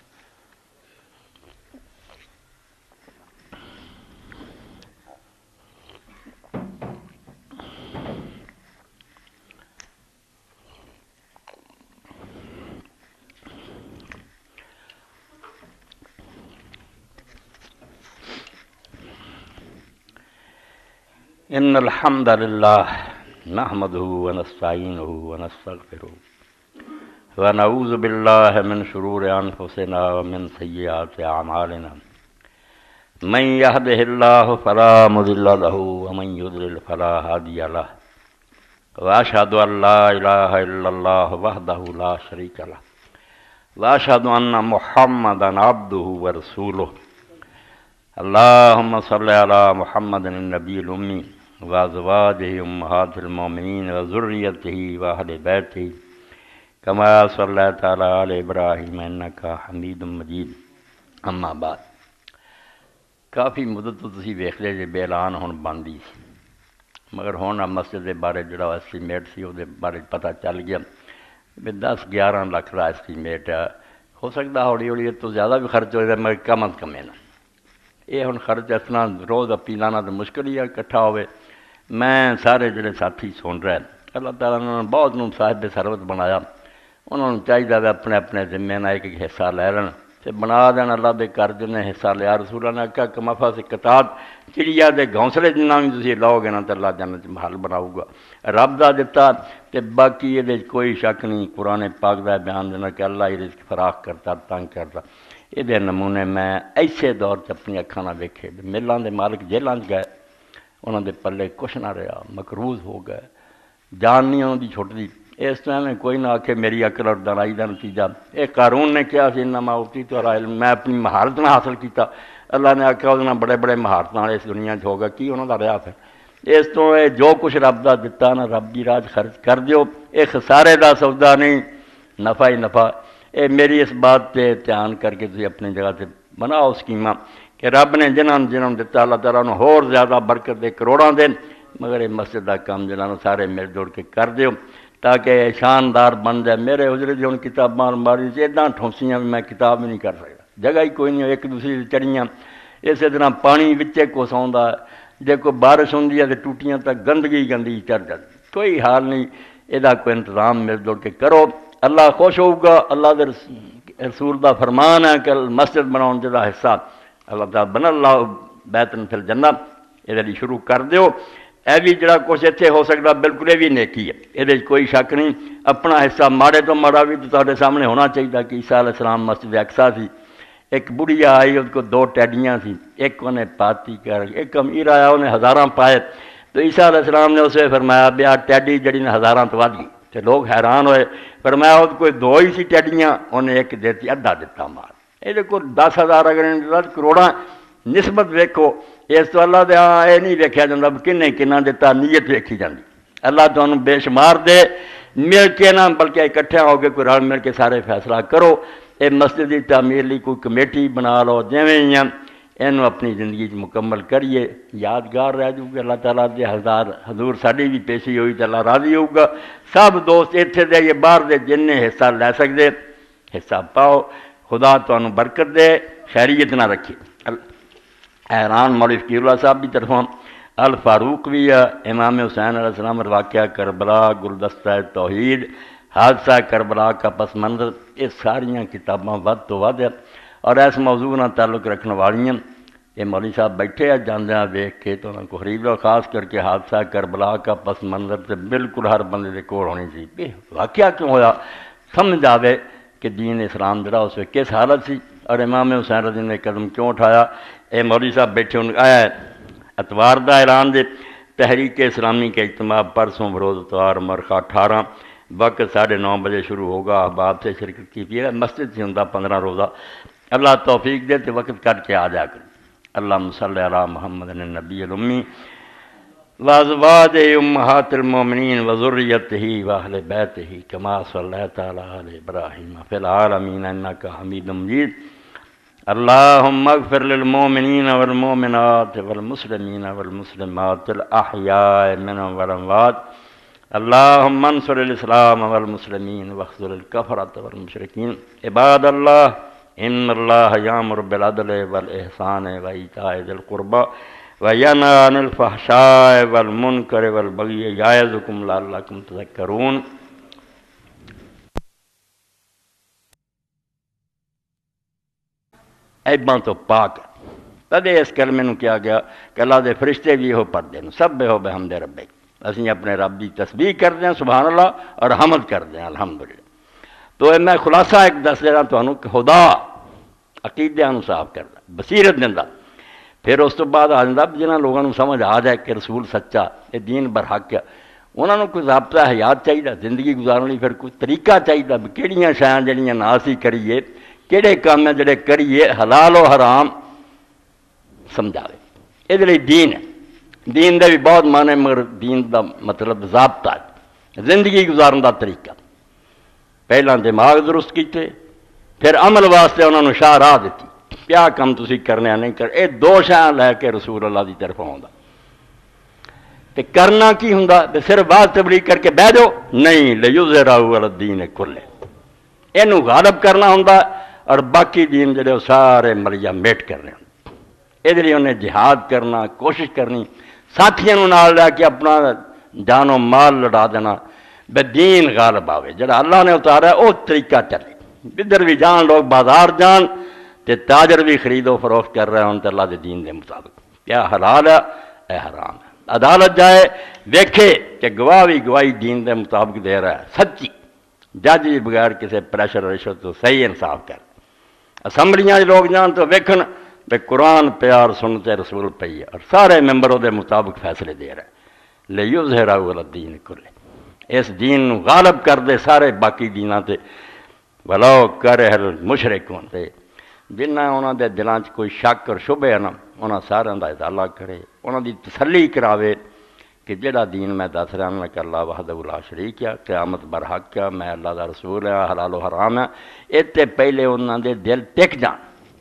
ان الحمد للہ نحمده ونستعینه ونستغفره ونعوذ باللہ من شرور انفسنا ومن سیئات اعمالنا من يهده الله فلا مضل له ومن يضلل فلا هادي له واشهد ان لا اله الا الله وحده لا شريك له واشهد ان محمدا عبده ورسوله. اللهم صل على محمد النبي الأمي وأزواجه أمهات المؤمنين وذريته وأهل بيته كما صليت على آل إبراهيم إنك حميد مجيد. اما بعد, کافی مدت تو تسی ویکھدے جے بے اعلان ہن بندی سی, مگر ہن مسجد دے بارے جڑا ایسٹیمیٹ سی وہ بارے پتہ چل گیا بھی 10-11 لاکھ کا ایسٹیمیٹ ہے. ہو سکتا ہولی ہولی تو زیادہ بھی خرچ ہو جائے, مگر کم از کم ہے نا. یہ ہن خرچ اس طرح روز اپی لانا تو مشکل ہی ہے کٹھا ہوئے. میں سارے جڑے ساتھی سن رہے, اللہ تعالیٰ نے بہت صاحب ثروت بنایا, انہوں نے چاہیے اپنے اپنے ذمے نہ ایک حصہ لے لین تے بنا دین. اللہ دے کر جنہیں حصہ لیا, رسولہ نے آخیا کہ مفا سے کتاب چڑیا دے گھونسلے جنہ بھی تسی لاؤ گے نا تو اللہ جنت محل بناؤ گا. رب دا دتا تے باقی یہ کوئی شک نہیں. قرآن پاک دا بیان دینا کہ اللہ ہی رزق فراخ کرتا تنگ کرتا. یہ نمونے میں ایسے دور چ اپنی اکھاں نہ ویکھے. ملاں دے مالک جیلاں گئے, انہوں دے پلے کچھ نہ رہا, مقروض ہو گئے, جان نہیں انہوں دی چھٹتی. اس طرح میں کوئی نہ آکھے میری عقل اور دانائی دا نتیجہ. ایک قارون نے کیا سی انما اوتیتو علی علم, میں اپنی مہارت نہ حاصل کیتا. اللہ نے آکھا وہ بڑے بڑے مہارت والے اس دنیا چ ہوگا, کی انہوں دا رہا پھر. اس تو جو کچھ رب دا دتا نا رب دی راج خرچ کر دیو. یہ خسارے دا سودا نہیں, نفع ہی نفع. اے میری اس بات پہ دھیان کر کے تھی اپنی جگہ سے بناؤ اسکیمہ کہ رب نے جنہوں دیتا اللہ تعالیٰ نے ہور زیادہ برکت دے, کروڑاں دین, مگر یہ مسجد کا کام جنہوں سارے مل جوڑ کے کر دیو تاکہ شاندار بن جائے. میرے حضرت جو کتاباں الماری سے اتنا ٹھونسیاں بھی میں کتاب بھی نہیں کر سکتا, جگہ ہی کوئی نہیں, ایک دوسری سے چڑھیاں. اسی طرح پانی وچے کو سوندا, جے کوئی بارش ہوندی ہے تو ٹوٹیاں تک گندگی گندگی چڑھ جاتی. کوئی حال نہیں, یہ کوئی انتظام مل جوڑ کے کرو, اللہ خوش ہوگا. اللہ دے رسول دا فرمان ہے کہ مسجد بناؤ جا حصہ اللہ تعالیٰ بن اللہ بیتن فی الجنہ, یہ شروع کر دیو. اے بھی جڑا کچھ اتنے ہو سکتا بالکل یہ بھی نیکی ہے, یہ کوئی شک نہیں. اپنا حصہ ماڑے تو ماڑا بھی تو تھوڑے سامنے ہونا چاہیے کہ عیسیٰ علیہ السلام مسجد اقصیٰ سی, ایک بڑھیا آئی اس کو 2 ٹیڈیاں سی, ایک انہیں پاتی کر, ایک امیر آیا انہیں ہزاراں پائے. تو عیسیٰ علیہ السلام نے اسے فرمایا بیا ٹیڈی جڑی نے ہزاراں تو ود گئی. تو لوگ حیران ہوئے, فرمایا وہ کوئی 2 ہی سی ٹیڈیاں, انہیں ایک دیتی ادھا دیتا مال. یہ کو 10,000 اگر 10 کروڑاں نسبت ویکھو, اس تو اللہ دے ہاں یہ نہیں ویکھیا جاتا کنے کنا دیتا, نیت ویکھی جاتی. اللہ تمہیں بے شمار دے, مل کے نہ بلکہ اکٹھے ہو کے کوئی رل مل کے سارے فیصلہ کرو. یہ مسجد کی تعمیر لی کوئی کمیٹی بنا لو, جویں ہی یہ اپنی زندگی مکمل کریے, یادگار رہ جاؤ گے. اللہ تعالیٰ دے حضور ساری بھی پیشی ہوئی تو اللہ راضی ہوگا. سب دوست اتنے دے یہ باہر دے جن حصہ لے سکتے حصہ پاؤ. خدا تمہیں برکت دے, خیریت نہ رکھے. حیران مولوی فقیر اللہ صاحب کی طرفوں الفاروق بھی ہے، امام حسین علیہ السلام واقعہ کربلا، گلدستہ توحید، حادثہ کربلا کا پس منظر، یہ ساریاں کتاباں ود تو ود ہے اور اس موضوع نہ تعلق رکھنے والی ہیں۔ یہ مولوی صاحب بیٹھے ہیں جاندیاں ویکھ کے تو انہوں کو خرید لو، خاص کر کے حادثہ کربلا کا پس منظر سے بالکل ہر بندے دے کول ہونی چاہیے، واقعہ کیوں ہویا سمجھ آوے کہ دین اسلام جڑا اس میں کس حالت سی اور امام حسین رضی اللہ نے قدم کیوں اٹھایا۔ اے مولوی صاحب بیٹھے ان آیا اتوار دا اعلان دے تحریک اسلامی کا اجتماع پرسوں بروز اتوار مرخہ 18 وقت 9:30 بجے شروع ہوگا، احباب سے شرکت کیجیے، مسجد سے ہوں 15 روزہ، اللہ توفیق دے تو وقت کر کے آ جا کر۔ اللہم صلی علی محمد النبی الامی وازواج امہات المومنین وذریتہ واہل بیتہ کما صلیت علی ابراہیم فی العالمین انک حمید مجید۔ اللہم اغفر للمومنین والمومنات والمسلمین والمسلمات الاحیاء منهم والاموات۔ اللہم انصر الاسلام والمسلمین واخذل الکفرۃ والمشرکین۔ عباد اللہ ان اللہ یامر بالعدل والاحسان وایتاء ذی القربی وینہی عن الفحشاء والمنکر والبغی یعظکم لعلکم تذکرون۔ ایباں تو پاک تدے اس کلمے نو کیا گیا کہ اللہ دے فرشتے بھی ہو پڑھتے ہیں سبح بحمد ربک، اسی اپنے رب دی تسبیح کرتے ہیں سبحان اللہ اور حمد کرتے ہیں الحمدللہ۔ تو میں خلاصہ ایک دس دینا تمہیں کہ خدا عقیدے نو صاف کرتا بصیرت دینا، پھر اس تو بعد آ جاتا جنہاں لوگوں کو سمجھ آ جائے کہ رسول سچا یہ دین برحق ہے، انہوں نے کوئی ضابطہ حیات چاہیے، زندگی گزارنے لیے پھر کوئی طریقہ چاہیے بھی کہڑیاں شیاں جڑیاں نہ اسی کریے، کہڑے کام ہیں جڑے کریے حلال و حرام سمجھاوے۔ یہ لیے دین ہے، دین دے بھی بہت معنی مگر دین دا مطلب ضابطہ ہے، زندگی گزارن دا طریقہ۔ پہلا دماغ درست کیتے، پھر عمل واسطے انہوں نے شاہ راہ دیتی، کیا کم تسی کرنے نہیں کر، یہ دو شاہ لے کے رسول اللہ دی طرف آؤں تے کرنا کی ہوں صرف بات تبلیغ کر کے بہ جاؤ نہیں، لیظہرہ علی الدین کلہ، اینو غالب کرنا ہوں اور باقی دین جڑے سارے ملیا میٹ کرنے ہوں۔ یہ لیے انہیں جہاد کرنا، کوشش کرنی، ساتھیوں نال لے کے اپنا جان و مال لڑا دینا بے دین غالب آوے، جڑا اللہ نے اتارا ہے وہ طریقہ چلے، جدھر بھی جان لوگ بازار جان تے تاجر بھی خرید و فروخت کر رہے ہیں تو اللہ دے دین دے مطابق، کیا حلال ہے اے حرام ہے، عدالت جائے ویکھے کہ گواہ بھی گواہی دین دے مطابق دے رہا ہے سچی، جج بھی بغیر کسی پریشر رشوت تو صحیح انصاف کر، اسمبلیاں لوگ جان تو ویکھن بے قرآن پیار سنتے رسول پئی ہے اور سارے ممبروں دے مطابق فیصلے دے رہے ہیں، لیظہرہ علی الدین کلہ، اس دین نو غالب کر دے سارے باقی دیناں تے، ولو کرہ المشرکون تے جنہ انہاں دے دلاں چ کوئی شک اور شبہ ہے نا انہاں سارے دا اطالہ کرے، انہاں دی تسلی کراوے کہ جڑا دین میں دس رہا ہوں کہ اللہ وحدہ لا شریک ہے، قیامت برحق ہے، میں اللہ دا رسول ہے، حلال و حرام ہے، اتے پہلے انہاں دے دل ٹک جان،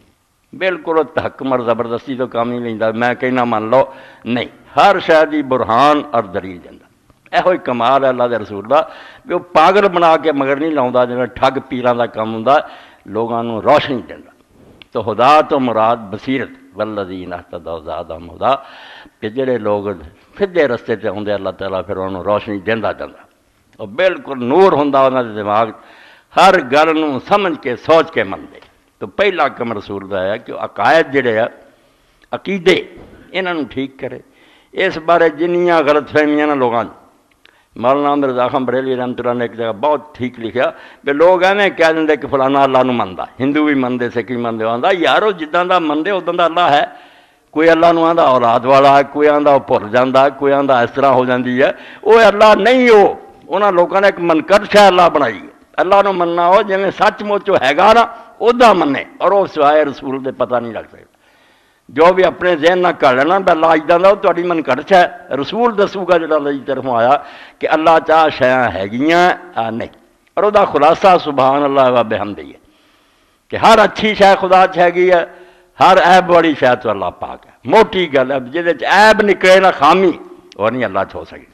بالکل تحکم اور زبردستی تو کام نہیں لیندا میں کہنا من لو نہیں، ہر شے دی برہان اور دلیل دیندا، یہ ہوئی کمال ہے اللہ دے رسول دا کہ وہ پاگل بنا کے مگر نہیں لاؤندا جنہاں ٹھگ پیراں دا کام ہوندا، لوگاں نوں روشنی دیندا۔ تو خدا تو مراد بصیرت والذین اہتدوا زادہم ہدی، کہ جڑے لوگ سیدھے رستے تے ہوندے اللہ تعالیٰ پھر انہوں نے روشنی دیندا جاندا، اور بالکل نور ہوندا انہاں دے دماغ، ہر گل نوں سمجھ کے سوچ کے مندے۔ تو پہلا کم رسول دا ہے کہ عقائد جڑے ہے عقیدے انہاں نوں ٹھیک کرے، اس بارے جنیاں غلط فہمیاں نہ لوگاں، مولانا مرزا خان بریلوی رحمۃ اللہ نے ایک جگہ بہت ٹھیک لکھا کہ لوگ ایویں کہہ دیں کہ فلانا اللہ نو مندا، ہندو بھی مندے سکھ بھی مندے، آندا یارو جداں دا مندے اداں دا اللہ ہے، کوئی اللہ نو آندا اولاد والا ہے، کوئی آندا بھول جاندا، کوئی آندا اس طرح ہو جاندی ہے، وہ اللہ نہیں، ہو انہاں لوگوں نے ایک منکر شے اللہ بنائی ہے، اللہ نو مننا ہو جویں سچ مچ ہیگا نا ادا منے، اور وہ سوائے رسول دے پتہ نہیں لگ سکتا، جو بھی اپنے ذہن نہ کر لینا بے اللہ اجداں دا تہاڈی من کڑچ ہے، رسول دسو گا جڑا اللہ دی طرفوں آیا کہ اللہ چاہ شیاں ہیگیاں نہیں، اور دا خلاصہ سبحان اللہ و بحمدہ ہے کہ ہر اچھی شے خدا چ ہیگی ہے، ہر عیب والی شے تو اللہ پاک ہے، موٹی گل ہے جہدے چ عیب نکلے نہ خامی اور نہیں اللہ چ ہو سکے،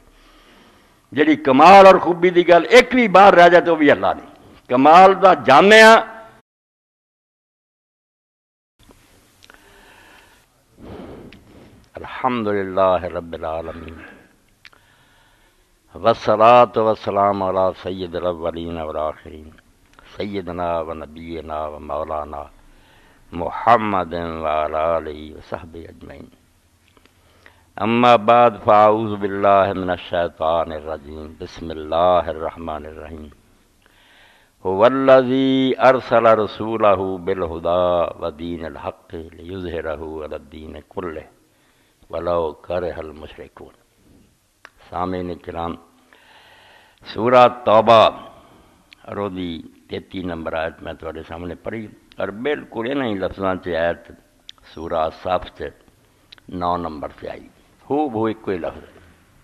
جڑی کمال اور خوبی دی گل ایک بھی باہر رہ جائے تو بھی اللہ نہیں، کمال دا جامع الحمدللہ رب العالمین والصلاۃ والسلام علی سید الاولین والآخرین سیدنا و نبینا و مولانا محمد وعلی آلہ وصحبہ اجمعین اما بعد فاعوذ باللہ من الشیطان الرجیم بسم اللہ الرحمن الرحیم هو الذی ارسل رسولہ بالہدی ودین الحق لیظہرہ علی الدین کلہ ولو کرہ المشرکون۔ سامعین کرام، سورہ توبہ رودی 33 نمبر آیت میں تھوڑے سامنے پڑھی، اور بالکل انہی لفظاں سے آیت سورہ صاف سے 9 نمبر سے آئی، ہو ایک کوئی لفظ ہے۔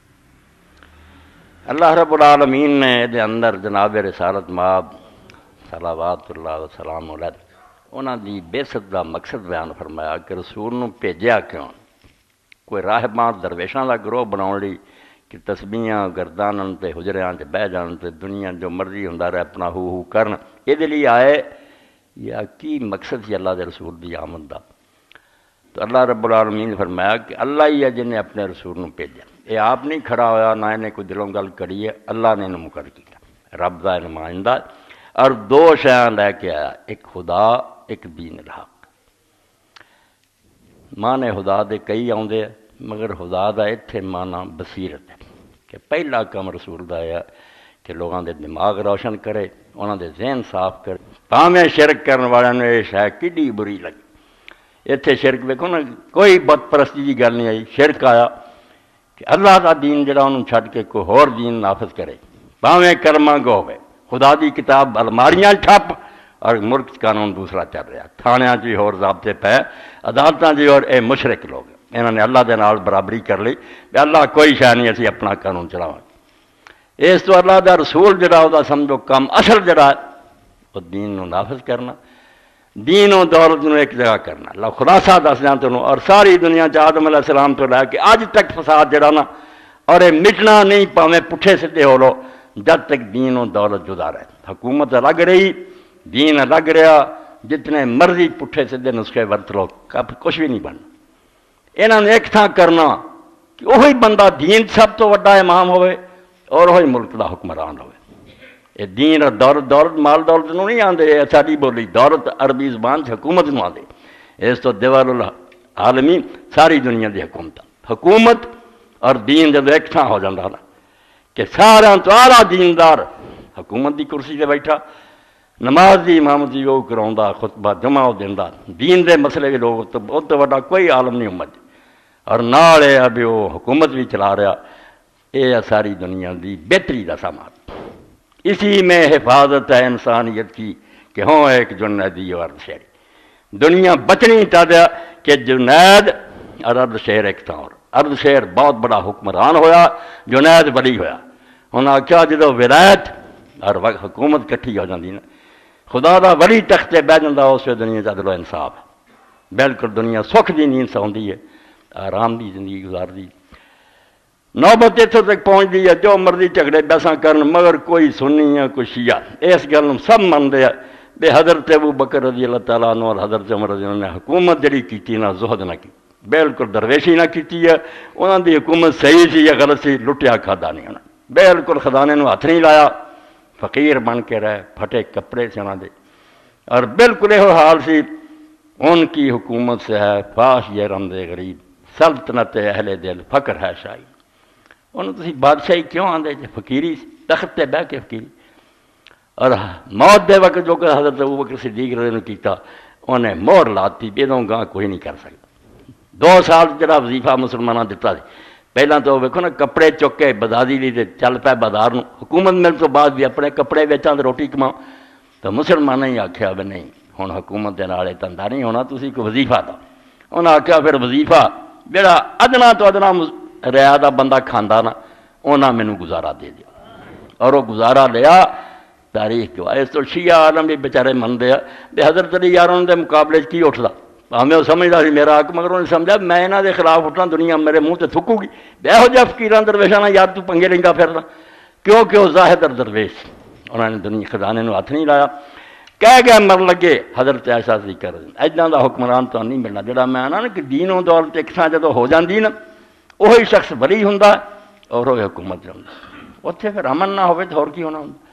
اللہ رب العالمین نے دے اندر جناب رسالت مآب صلوات اللہ وسلام علیہ انہاں دی بعثت دا مقصد بیان فرمایا کہ رسول نو بھیجیا کیوں؟ کوئی راہباں درویشاں دا گروہ بناؤن لی کہ تسبیحاں گردانن تے حجریاں تے بہ جان تے دنیا جو مرضی ہوندا رہے اپنا ہو کرن، یہ دے لیے آئے یا کی مقصد سی اللہ دے رسول دی آمد دا؟ تو اللہ رب العالمین نے فرمایا کہ اللہ ہی ہے جن نے اپنے رسول نو بھیجا، یہ آپ نہیں کھڑا ہویا، نہ انہیں کوئی دلوں گل کری ہے، اللہ نے انہوں مقرر کیا، رب دا نمائندہ، اور 2 شیاں لے کے آیا، ایک خدا ایک دین الحق۔ معنی خدا دے کئی آؤندے مگر خدا دا اتھے معنی بصیرت ہے کہ پہلا کام رسول دا ہے کہ لوگاں دے دماغ روشن کرے، انہاں دے ذہن صاف کرے۔ پاویں شرک کرن والے نوں یہ شے کڈی بری لگی، اتھے شرک ویکھو نا، کوئی بت پرستی دی گل نہیں آئی، شرک آیا کہ اللہ دا دین جڑا انہوں چھڈ کے کوئی ہور دین نافذ کرے، پاویں کلمہ گو ہوئے، خدا دی کتاب الماریاں ٹھپ اور ملک قانون دوسرا چل رہا، تھانیاں جی اور ضابطے پہ، عدالتاں جی اور اے مشرک لوگ انہوں نے اللہ دے نال برابری کر لی کہ اللہ کوئی شے نہیں اسی اپنا قانون چلاواں۔ اس تو اللہ دا رسول جڑا او دا سمجھو کم اصل جڑا وہ دین نو نافذ کرنا، دین و دولت نو ایک جگہ کرنا۔ اللہ خلاصہ دس دیاں تینوں، اور ساری دنیا چ آدم علیہ السلام تو لے کے اج تک فساد جڑا نا، اور یہ مٹنا نہیں، پاویں پٹھے سدھے ہو لو، جب تک دین و دولت جدا رہے۔ حکومت الگ رہی، دین الگ رہا، جتنے مرضی پٹھے سدھے نسخے ورت لو، کچھ بھی نہیں بننا۔ انہوں نے ایک تھاں کرنا کہ وہی بندہ دین سب تو وڈا امام ہوئے اور وہی ملک دا حکمران ہوئے۔ یہ دین اور دولت، دولت مال دولت نو نہیں آندے، ساری بولی دولت عربی زبان سے حکومت نو آندے، اس تو دیوال العالمین ساری دنیا دی حکومت، حکومت اور دین جب ایک تھاں ہو جاندہ نا کہ سارا تو اعلیٰ دیندار حکومت دی کرسی سے بیٹھا، نماز دی امامت دی وہ کراؤندا، خطبہ جمع دیندا، دین دے مسئلے بھی لوگ تو بہت بڑا کوئی عالم نہیں امت، اور نال ہے ابھی وہ حکومت بھی چلا رہا، یہ ساری دنیا دی بہتری دا سامان۔ اسی میں حفاظت ہے انسانیت کی کہ ہوں ایک جنیدی اور ارد شہری، دنیا بچنی چاہتا کہ جنید اور ارد شہر ایک تھا، اور ارد شہر بہت بڑا حکمران ہویا، جنید ولی ہویا۔ انہوں نے کیا جدو ولایت اور حکومت کٹھی ہو جاندی نا، خدا دا ولی تختے بہ جاندہ، اس وقت دنیا عدل و انصاف بالکل دنیا سکھ دی نیند سوندی ہے، آرام دی زندگی گزار دی۔ نوبت اتوں تک پہنچ دی ہے، جو مرضی جھگڑے بحثاں کرن، مگر کوئی سنی ہے کوئی شیعہ، اس گل سب منتے ہیں بے حضرت ابو بکر رضی اللہ تعالیٰ عنہ اور حضرت عمر رضی اللہ عنہ نے حکومت جڑی کیتی نہ زہد نہ کی، بالکل درویشی نہ کیتی ہے، انہوں دی حکومت صحیح سی یا غلط سی، لٹیا کھادا نہیں انہوں نے، بالکل خزانے نو ہاتھ نہیں لایا، فقیر بن کے رہے، پھٹے کپڑے سے انہوں دے، اور بالکل یہ حال سی ان کی حکومت سے ہے فاش یہ رمز غریب، سلطنت اہل دل فقر ہے شاہی۔ انہوں تسی بادشاہی کیوں آندے جے؟ فقیری تخت تے بہ کے فقیری، اور موت دے وقت جو کہ حضرت ابوبکر صدیق رضی اللہ عنہ نے کیتا، انہیں مہر لاتی بیدوں گاہ کوئی نہیں کر سکتا۔ 2 سال جڑا وظیفہ مسلمانہ دیتا دی، پہلا تو ویکھو نا کپڑے چک کے بازاری لی تے چل پے بازار نو، حکومت مل تو بعد بھی اپنے کپڑے ویچاں تے روٹی کماؤ، تو مسلمان ہی آکھیا بھی نہیں ہن حکومت دے نال دھندا نہیں ہونا، تسی کوئی وظیفہ دا۔ انہاں آکھیا پھر وظیفہ جڑا ادنا تو ادنا رعا دا بندہ کھاندا نا، انہاں مینوں گزارا دے دیا، اور وہ گزارا لیا۔ تاریخ جو اس تو شیعہ عالم بھی بیچارے منتے ہیں بے حضرت علی یاروں دے مقابلے کی اٹھتا، ہمیں وہ سمجھتا سی میرا حق، مگر انہوں نے سمجھا میں انہوں دے خلاف اٹھنا دنیا میرے منہ تے تھکو گی، بے ہو جا فقیران درویشاں یار تو پنگے لینگا پھرنا، کیونکہ وہ زاہد اور درویش، انہوں نے دنیا خزانے نو ہاتھ نہیں لایا۔ کہہ گیا مر لگے حضرت عائشہ ذکر ایداں دا حکمران تو نہیں ملنا جڑا میں آنا نا کہ دین و دولت ایک تھاں جدوں ہو جاندی نا وہی شخص بری ہوندا اور وہ حکومت چاہتا اتنے پھر امن نہ ہوئے تو اور کی ہونا ہوں